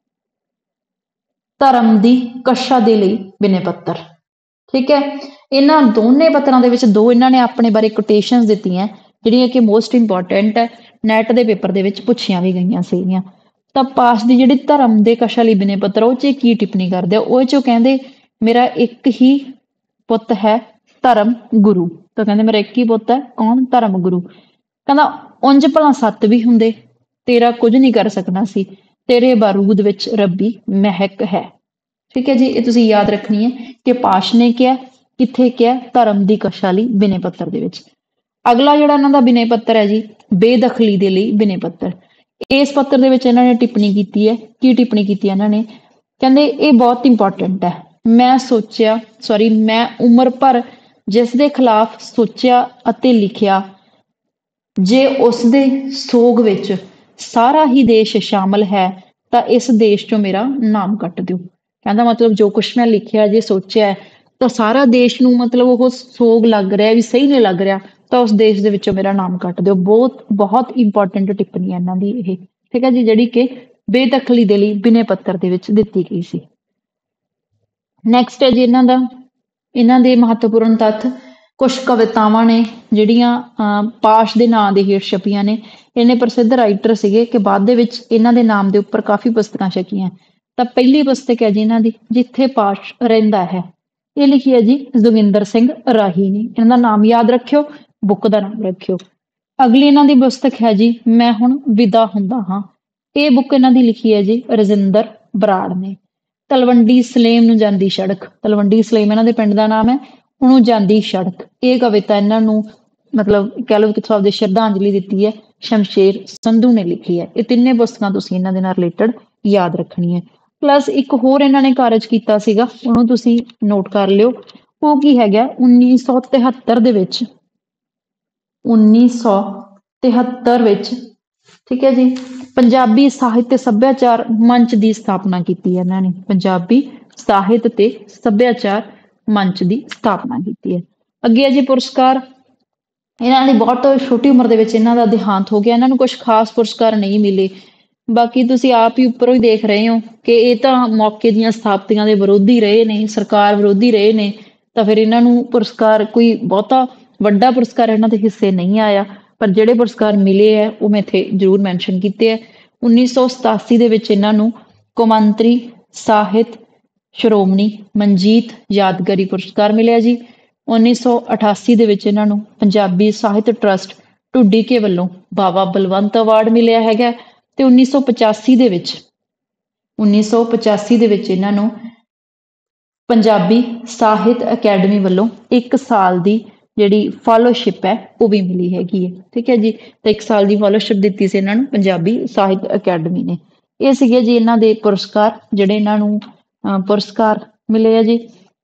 ਧਰਮ ਦੀ ਕਸ਼ਾ ਦੇ ਲਈ ਬਿਨੇ ਪੱਤਰ। ਠੀਕ ਹੈ। ਇਹਨਾਂ ਦੋਨੇ ਪੱਤਰਾਂ ਦੇ ਵਿੱਚ ਦੋ ਇਹਨਾਂ ਨੇ ਆਪਣੇ ਬਾਰੇ ਕੋਟੇਸ਼ਨਸ ਦਿੱਤੀਆਂ, ਜਿਹੜੀਆਂ ਕਿ ਮੋਸਟ ਇੰਪੋਰਟੈਂਟ ਹੈ, ਨੈਟ ਦੇ ਪੇਪਰ ਦੇ ਵਿੱਚ ਪੁੱਛੀਆਂ ਵੀ ਗਈਆਂ ਸੀਗੀਆਂ। ਤਾਂ ਪਾਸ ਦੀ ਜਿਹੜੀ ਧਰਮ ਦੇ ਕਸ਼ਾ ਲਈ ਬਿਨੇ ਪੱਤਰ, ਉਹ 'ਚ ਕੀ ਟਿੱਪਣੀ ਕਰਦੇ ਆ? ਉਹ 'ਚੋਂ ਕਹਿੰਦੇ ਮੇਰਾ ਇੱਕ ਹੀ ਪੁੱਤ ਹੈ ਧਰਮ ਗੁਰੂ। ਤਾਂ ਕਹਿੰਦੇ ਮੇਰਾ ਇੱਕ ਹੀ ਪੁੱਤ ਹੈ, ਕੌਣ? ਧਰਮ ਗੁਰੂ। ਕਹਿੰਦਾ ਉਂਝ ਭਲਾ ਸੱਤ ਵੀ ਹੁੰਦੇ, ਤੇਰਾ ਕੁਝ ਨਹੀਂ ਕਰ ਸਕਣਾ ਸੀ, ਤੇਰੇ ਬਾਰੂਦ ਵਿੱਚ ਰੱਬੀ ਮਹਿਕ ਹੈ। ਠੀਕ ਹੈ ਜੀ। ਇਹ ਤੁਸੀਂ ਯਾਦ ਰੱਖਣੀ ਹੈ ਕਿ ਪਾਸ਼ ਨੇ ਕਿਹਾ, ਕਿੱਥੇ ਕਿਹਾ? ਧਰਮ ਦੀ ਕਸ਼ਾ ਲਈ ਬਿਨੇ ਪੱਤਰ ਦੇ ਵਿੱਚ। ਅਗਲਾ ਜਿਹੜਾ ਇਹਨਾਂ ਦਾ ਬਿਨੇ ਪੱਤਰ ਹੈ ਜੀ ਬੇਦਖਲੀ ਦੇ ਲਈ ਬਿਨੇ ਪੱਤਰ। ਇਸ ਪੱਤਰ ਦੇ ਵਿੱਚ ਇਹਨਾਂ ਨੇ ਟਿੱਪਣੀ ਕੀਤੀ ਹੈ। ਕੀ ਟਿੱਪਣੀ ਕੀਤੀ ਹੈ ਇਹਨਾਂ ਨੇ? ਕਹਿੰਦੇ ਇਹ ਬਹੁਤ ਇੰਪੋਰਟੈਂਟ ਹੈ। ਮੈਂ ਸੋਚਿਆ ਸੌਰੀ ਮੈਂ ਉਮਰ ਭਰ ਜਿਸ ਦੇ ਖਿਲਾਫ ਸੋਚਿਆ ਅਤੇ ਲਿਖਿਆ, ਜੇ ਉਸ ਦੇ ਸੋਗ ਵਿੱਚ ਸਾਰਾ ਹੀ ਦੇਸ਼ ਸ਼ਾਮਲ ਹੈ ਤਾਂ ਇਸ ਦੇਸ਼ ਚੋਂ ਮੇਰਾ ਨਾਮ ਕੱਟ ਦਿਓ। ਕਹਿੰਦਾ ਮਤਲਬ ਜੋ ਕੁਛ ਮੈਂ ਲਿਖਿਆ ਜੇ ਸੋਚਿਆ ਤਾਂ ਸਾਰਾ ਦੇਸ਼ ਨੂੰ ਮਤਲਬ ਉਹ ਸੋਗ ਲੱਗ ਰਿਹਾ ਵੀ ਸਹੀ ਨਹੀਂ ਲੱਗ ਰਿਹਾ, ਤਾਂ ਉਸ ਦੇਸ਼ ਦੇ ਵਿੱਚੋਂ ਮੇਰਾ ਨਾਮ ਕੱਟ ਦਿਓ। ਬਹੁਤ ਬਹੁਤ ਇੰਪੋਰਟੈਂਟ ਟਿੱਪਣੀ ਹੈ ਇਹਨਾਂ ਦੀ ਇਹ। ਠੀਕ ਹੈ ਜੀ। ਜਿਹੜੀ ਕਿ ਬੇਦਖਲੀ ਦੇ ਲਈ ਬਿਨੇ ਪੱਤਰ ਦੇ ਵਿੱਚ ਦਿੱਤੀ ਗਈ ਸੀ। ਨੈਕਸਟ ਹੈ ਜੀ ਇਹਨਾਂ ਦਾ ਇਹਨਾਂ ਦੇ ਮਹੱਤਵਪੂਰਨ ਤੱਥ। ਕੁਛ ਕਵਿਤਾਵਾਂ ਨੇ ਜਿਹੜੀਆਂ ਪਾਸ਼ ਦੇ ਨਾਂ ਦੇ ਹੇਠ ਛਪੀਆਂ ਨੇ। ਇਹਨੇ ਪ੍ਰਸਿੱਧ ਰਾਈਟਰ ਸੀਗੇ ਕਿ ਬਾਅਦ ਦੇ ਵਿੱਚ ਇਹਨਾਂ ਦੇ ਨਾਮ ਦੇ ਉੱਪਰ ਕਾਫੀ ਪੁਸਤਕਾਂ ਛਕੀਆਂ। ਤਾਂ ਪਹਿਲੀ ਪੁਸਤਕ ਹੈ ਜੀ ਇਹਨਾਂ ਦੀ ਜਿੱਥੇ ਪਾਸ਼ ਰਹਿੰਦਾ ਹੈ। ਇਹ ਲਿਖੀ ਹੈ ਜੀ ਜੋਗਿੰਦਰ ਸਿੰਘ ਰਾਹੀ ਨੇ। ਇਹਨਾਂ ਦਾ ਨਾਮ ਯਾਦ ਰੱਖਿਓ, ਬੁੱਕ ਦਾ ਨਾਮ ਰੱਖਿਓ। ਅਗਲੀ ਇਹਨਾਂ ਦੀ ਪੁਸਤਕ ਹੈ ਜੀ ਮੈਂ ਹੁਣ ਵਿਦਾ ਹੁੰਦਾ ਹਾਂ। ਇਹ ਬੁੱਕ ਇਹਨਾਂ ਦੀ ਲਿਖੀ ਹੈ ਜੀ ਰਜਿੰਦਰ ਬਰਾੜ ਨੇ। ਤਲਵੰਡੀ ਸਲੇਮ ਨੂੰ ਜਾਂਦੀ ਸੜਕ। ਤਲਵੰਡੀ ਸਲੇਮ ਇਹਨਾਂ ਦੇ ਪਿੰਡ ਦਾ ਨਾਮ ਹੈ, ਉਹਨੂੰ ਜਾਂਦੀ ਸੜਕ। ਇਹ ਕਵਿਤਾ ਇਹਨਾਂ ਨੂੰ ਮਤਲਬ ਕਹਿ ਲਓ ਕਿ ਹਿਸਾਬ ਦੀ ਸ਼ਰਧਾਂਜਲੀ ਦਿੱਤੀ ਹੈ, ਸ਼ਮਸ਼ੇਰ ਸੰਧੂ ਨੇ ਲਿਖੀ ਹੈ। ਇਹ ਤਿੰਨੇ ਪੁਸਤਕਾਂ ਤੁਸੀਂ ਇਹਨਾਂ ਦੇ ਨਾਲ ਰਿਲੇਟਡ ਯਾਦ ਰੱਖਣੀ ਹੈ। ਪਲੱਸ ਇੱਕ ਹੋਰ ਇਹਨਾਂ ਨੇ ਕਾਰਜ ਕੀਤਾ ਸੀਗਾ, ਉਹਨੂੰ ਤੁਸੀਂ ਨੋਟ ਕਰ ਲਿਓ। ਉਹ ਕੀ ਹੈਗਾ? ਉੱਨੀ ਸੌ ਤਿਹੱਤਰ ਦੇ ਵਿੱਚ ਉੱਨੀ ਸੌ ਤਿਹੱਤਰ ਵਿੱਚ ਠੀਕ ਹੈ ਜੀ ਪੰਜਾਬੀ ਸਾਹਿਤ ਤੇ ਸੱਭਿਆਚਾਰ ਮੰਚ ਦੀ ਸਥਾਪਨਾ ਕੀਤੀ ਹੈ ਇਹਨਾਂ ਨੇ। ਪੰਜਾਬੀ ਸਾਹਿਤ ਤੇ ਸੱਭਿਆਚਾਰ ਮੰਚ ਦੀ ਸਥਾਪਨਾ ਕੀਤੀ ਹੈ। ਅੱਗੇ ਹੈ ਜੀ ਪੁਰਸਕਾਰ। ਇਹਨਾਂ ਦੀ ਬਹੁਤ ਛੋਟੀ ਉਮਰ ਦੇ ਵਿੱਚ ਇਹਨਾਂ ਦਾ ਦੇਹਾਂਤ ਹੋ ਗਿਆ। ਇਹਨਾਂ ਨੂੰ ਕੁਝ ਖਾਸ ਪੁਰਸਕਾਰ ਨਹੀਂ ਮਿਲੇ। ਬਾਕੀ ਤੁਸੀਂ ਆਪ ਹੀ ਉੱਪਰੋਂ ਹੀ ਦੇਖ ਰਹੇ ਹੋ ਕਿ ਇਹ ਤਾਂ ਮੌਕੇ ਦੀਆਂ ਸਥਾਪਤੀਆਂ ਦੇ ਵਿਰੋਧੀ ਰਹੇ ਨੇ, ਸਰਕਾਰ ਵਿਰੋਧੀ ਰਹੇ ਨੇ, ਤਾਂ ਫਿਰ ਇਹਨਾਂ ਨੂੰ ਪੁਰਸਕਾਰ ਕੋਈ ਬਹੁਤਾ ਵੱਡਾ ਪੁਰਸਕਾਰ ਇਹਨਾਂ ਦੇ ਹਿੱਸੇ ਨਹੀਂ ਆਇਆ। ਪਰ ਜਿਹੜੇ ਪੁਰਸਕਾਰ ਮਿਲੇ ਹੈ ਉਹ ਮੈਂ ਇੱਥੇ ਜ਼ਰੂਰ ਮੈਂਸ਼ਨ ਕੀਤੇ ਹੈ। ਉੱਨੀ ਸੌ ਸਤਾਸੀ ਦੇ ਵਿੱਚ ਇਹਨਾਂ ਨੂੰ ਕੌਮਾਂਤਰੀ ਸਾਹਿਤ ਸ਼੍ਰੋਮਣੀ ਮਨਜੀਤ ਯਾਦਗਾਰੀ ਪੁਰਸਕਾਰ ਮਿਲਿਆ ਜੀ। ਉੱਨੀ ਸੌ ਅਠਾਸੀ ਦੇ ਵਿੱਚ ਇਹਨਾਂ ਨੂੰ ਪੰਜਾਬੀ ਸਾਹਿਤ ਟਰੱਸਟ ਢੁੱਡੀਕੇ ਵੱਲੋਂ ਬਾਬਾ ਬਲਵੰਤ ਅਵਾਰਡ ਮਿਲਿਆ ਹੈਗਾ। ਤੇ ਉੱਨੀ ਸੌ ਪਚਾਸੀ ਦੇ ਵਿੱਚ ਉੱਨੀ ਸੌ ਪਚਾਸੀ ਦੇ ਵਿੱਚ ਇਹਨਾਂ ਨੂੰ ਪੰਜਾਬੀ ਸਾਹਿਤ ਅਕੈਡਮੀ ਵੱਲੋਂ ਇੱਕ ਸਾਲ ਦੀ ਜਿਹੜੀ ਫੈਲੋਸ਼ਿਪ ਹੈ ਉਹ ਵੀ ਮਿਲੀ ਹੈਗੀ ਹੈ। ਠੀਕ ਹੈ ਜੀ, ਤੇ ਇੱਕ ਸਾਲ ਦੀ ਫੈਲੋਸ਼ਿਪ ਦਿੱਤੀ ਸੀ ਇਹਨਾਂ ਨੂੰ ਪੰਜਾਬੀ ਸਾਹਿਤ ਅਕੈਡਮੀ ਨੇ। ਇਹ ਸੀਗੇ ਜੀ ਇਹਨਾਂ ਦੇ ਪੁਰਸਕਾਰ, ਜਿਹੜੇ ਇਹਨਾਂ ਨੂੰ ਅਹ ਪੁਰਸਕਾਰ ਮਿਲੇ ਆ ਜੀ।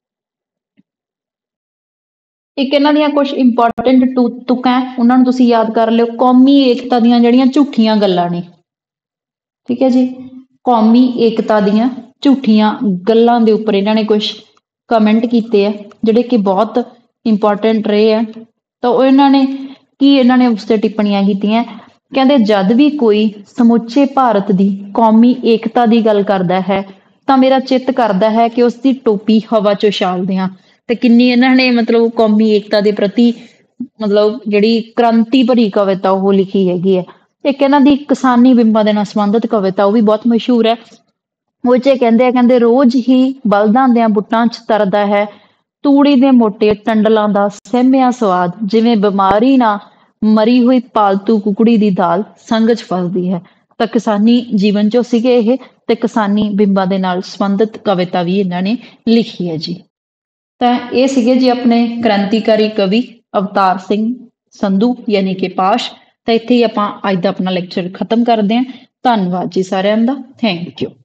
ਇੱਕ ਇਹਨਾਂ ਦੀਆਂ ਕੁਝ ਇੰਪੋਰਟੈਂਟ ਟੂ ਤੁਕਾਂ ਹੈ, ਉਹਨਾਂ ਨੂੰ ਤੁਸੀਂ ਯਾਦ ਕਰ ਲਿਓ। ਕੌਮੀ ਏਕਤਾ ਦੀਆਂ ਜਿਹੜੀਆਂ ਝੂਠੀਆਂ ਗੱਲਾਂ ਨੇ, ਠੀਕ ਹੈ ਜੀ, ਕੌਮੀ ਏਕਤਾ ਦੀਆਂ ਝੂਠੀਆਂ ਗੱਲਾਂ ਦੇ ਉੱਪਰ ਇਹਨਾਂ ਨੇ ਕੁਝ ਕਮੈਂਟ ਕੀਤੇ ਆ ਜਿਹੜੇ ਕਿ ਬਹੁਤ ਇੰਪੋਰਟੈਂਟ ਰਹੇ ਆ। ਤਾਂ ਉਹ ਇਹਨਾਂ ਨੇ ਕੀ ਇਹਨਾਂ ਨੇ ਉਸ ਤੇ ਟਿੱਪਣੀਆਂ ਕੀਤੀਆਂ, ਕਹਿੰਦੇ ਜਦ ਵੀ ਕੋਈ ਸਮੁੱਚੇ ਭਾਰਤ ਦੀ ਕੌਮੀ ਏਕਤਾ ਦੀ ਗੱਲ ਕਰਦਾ ਹੈ ਤਾਂ ਮੇਰਾ ਚਿੱਤ ਕਰਦਾ ਹੈ ਕਿ ਉਸ ਦੀ ਟੋਪੀ ਹਵਾ 'ਚ ਉਛਾਲ ਦਿਆਂ। ਤੇ ਕਿੰਨੀ ਇਹਨਾਂ ਨੇ ਮਤਲਬ ਕੌਮੀ ਏਕਤਾ ਦੇ ਪ੍ਰਤੀ ਮਤਲਬ ਜਿਹੜੀ ਕ੍ਰਾਂਤੀ ਭਰੀ ਕਵਿਤਾ ਉਹ ਲਿਖੀ ਹੈਗੀ ਹੈ। ਇੱਕ ਇਹਨਾਂ ਦੀ ਕਿਸਾਨੀ ਬਿੰਬਾਂ ਦੇ ਨਾਲ ਸੰਬੰਧਿਤ ਕਵਿਤਾ ਉਹ ਵੀ ਬਹੁਤ ਮਸ਼ਹੂਰ ਹੈ। ਉਹ 'ਚ ਕਹਿੰਦੇ ਆ, ਕਹਿੰਦੇ ਰੋਜ਼ ਹੀ ਬਲਦਾਂ ਦਿਆਂ ਬੁੱਟਾਂ 'ਚ ਤਰਦਾ ਹੈ ਤੂੜੀ ਦੇ ਮੋਟੇ ਟੰਡਲਾਂ ਦਾ ਸਹਿਮਿਆ ਸਵਾਦ, ਜਿਵੇਂ ਬਿਮਾਰੀ ਨਾ ਮਰੀ ਹੋਈ ਪਾਲਤੂ ਕੁਕੜੀ ਦੀ ਦਾਲ ਸੰਗ 'ਚ ਫਸਦੀ ਹੈ। ਤਾਂ ਕਿਸਾਨੀ ਜੀਵਨ 'ਚੋਂ ਸੀਗੇ ਇਹ, ਤੇ ਕਿਸਾਨੀ ਬਿੰਬਾਂ ਦੇ ਨਾਲ ਸੰਬੰਧਿਤ ਕਵਿਤਾ ਵੀ ਇਹਨਾਂ ਨੇ ਲਿਖੀ ਹੈ ਜੀ। ਤਾਂ ਇਹ ਸੀਗੇ ਜੀ ਆਪਣੇ ਕ੍ਰਾਂਤੀਕਾਰੀ ਕਵੀ ਅਵਤਾਰ ਸਿੰਘ ਸੰਧੂ ਯਾਨੀ ਕਿ ਪਾਸ਼। ਤਾਂ ਇੱਥੇ ਹੀ ਆਪਾਂ ਅੱਜ ਦਾ ਆਪਣਾ ਲੈਕਚਰ ਖਤਮ ਕਰਦੇ ਹਾਂ। ਧੰਨਵਾਦ ਜੀ ਸਾਰਿਆਂ ਦਾ, ਥੈਂਕ ਯੂ।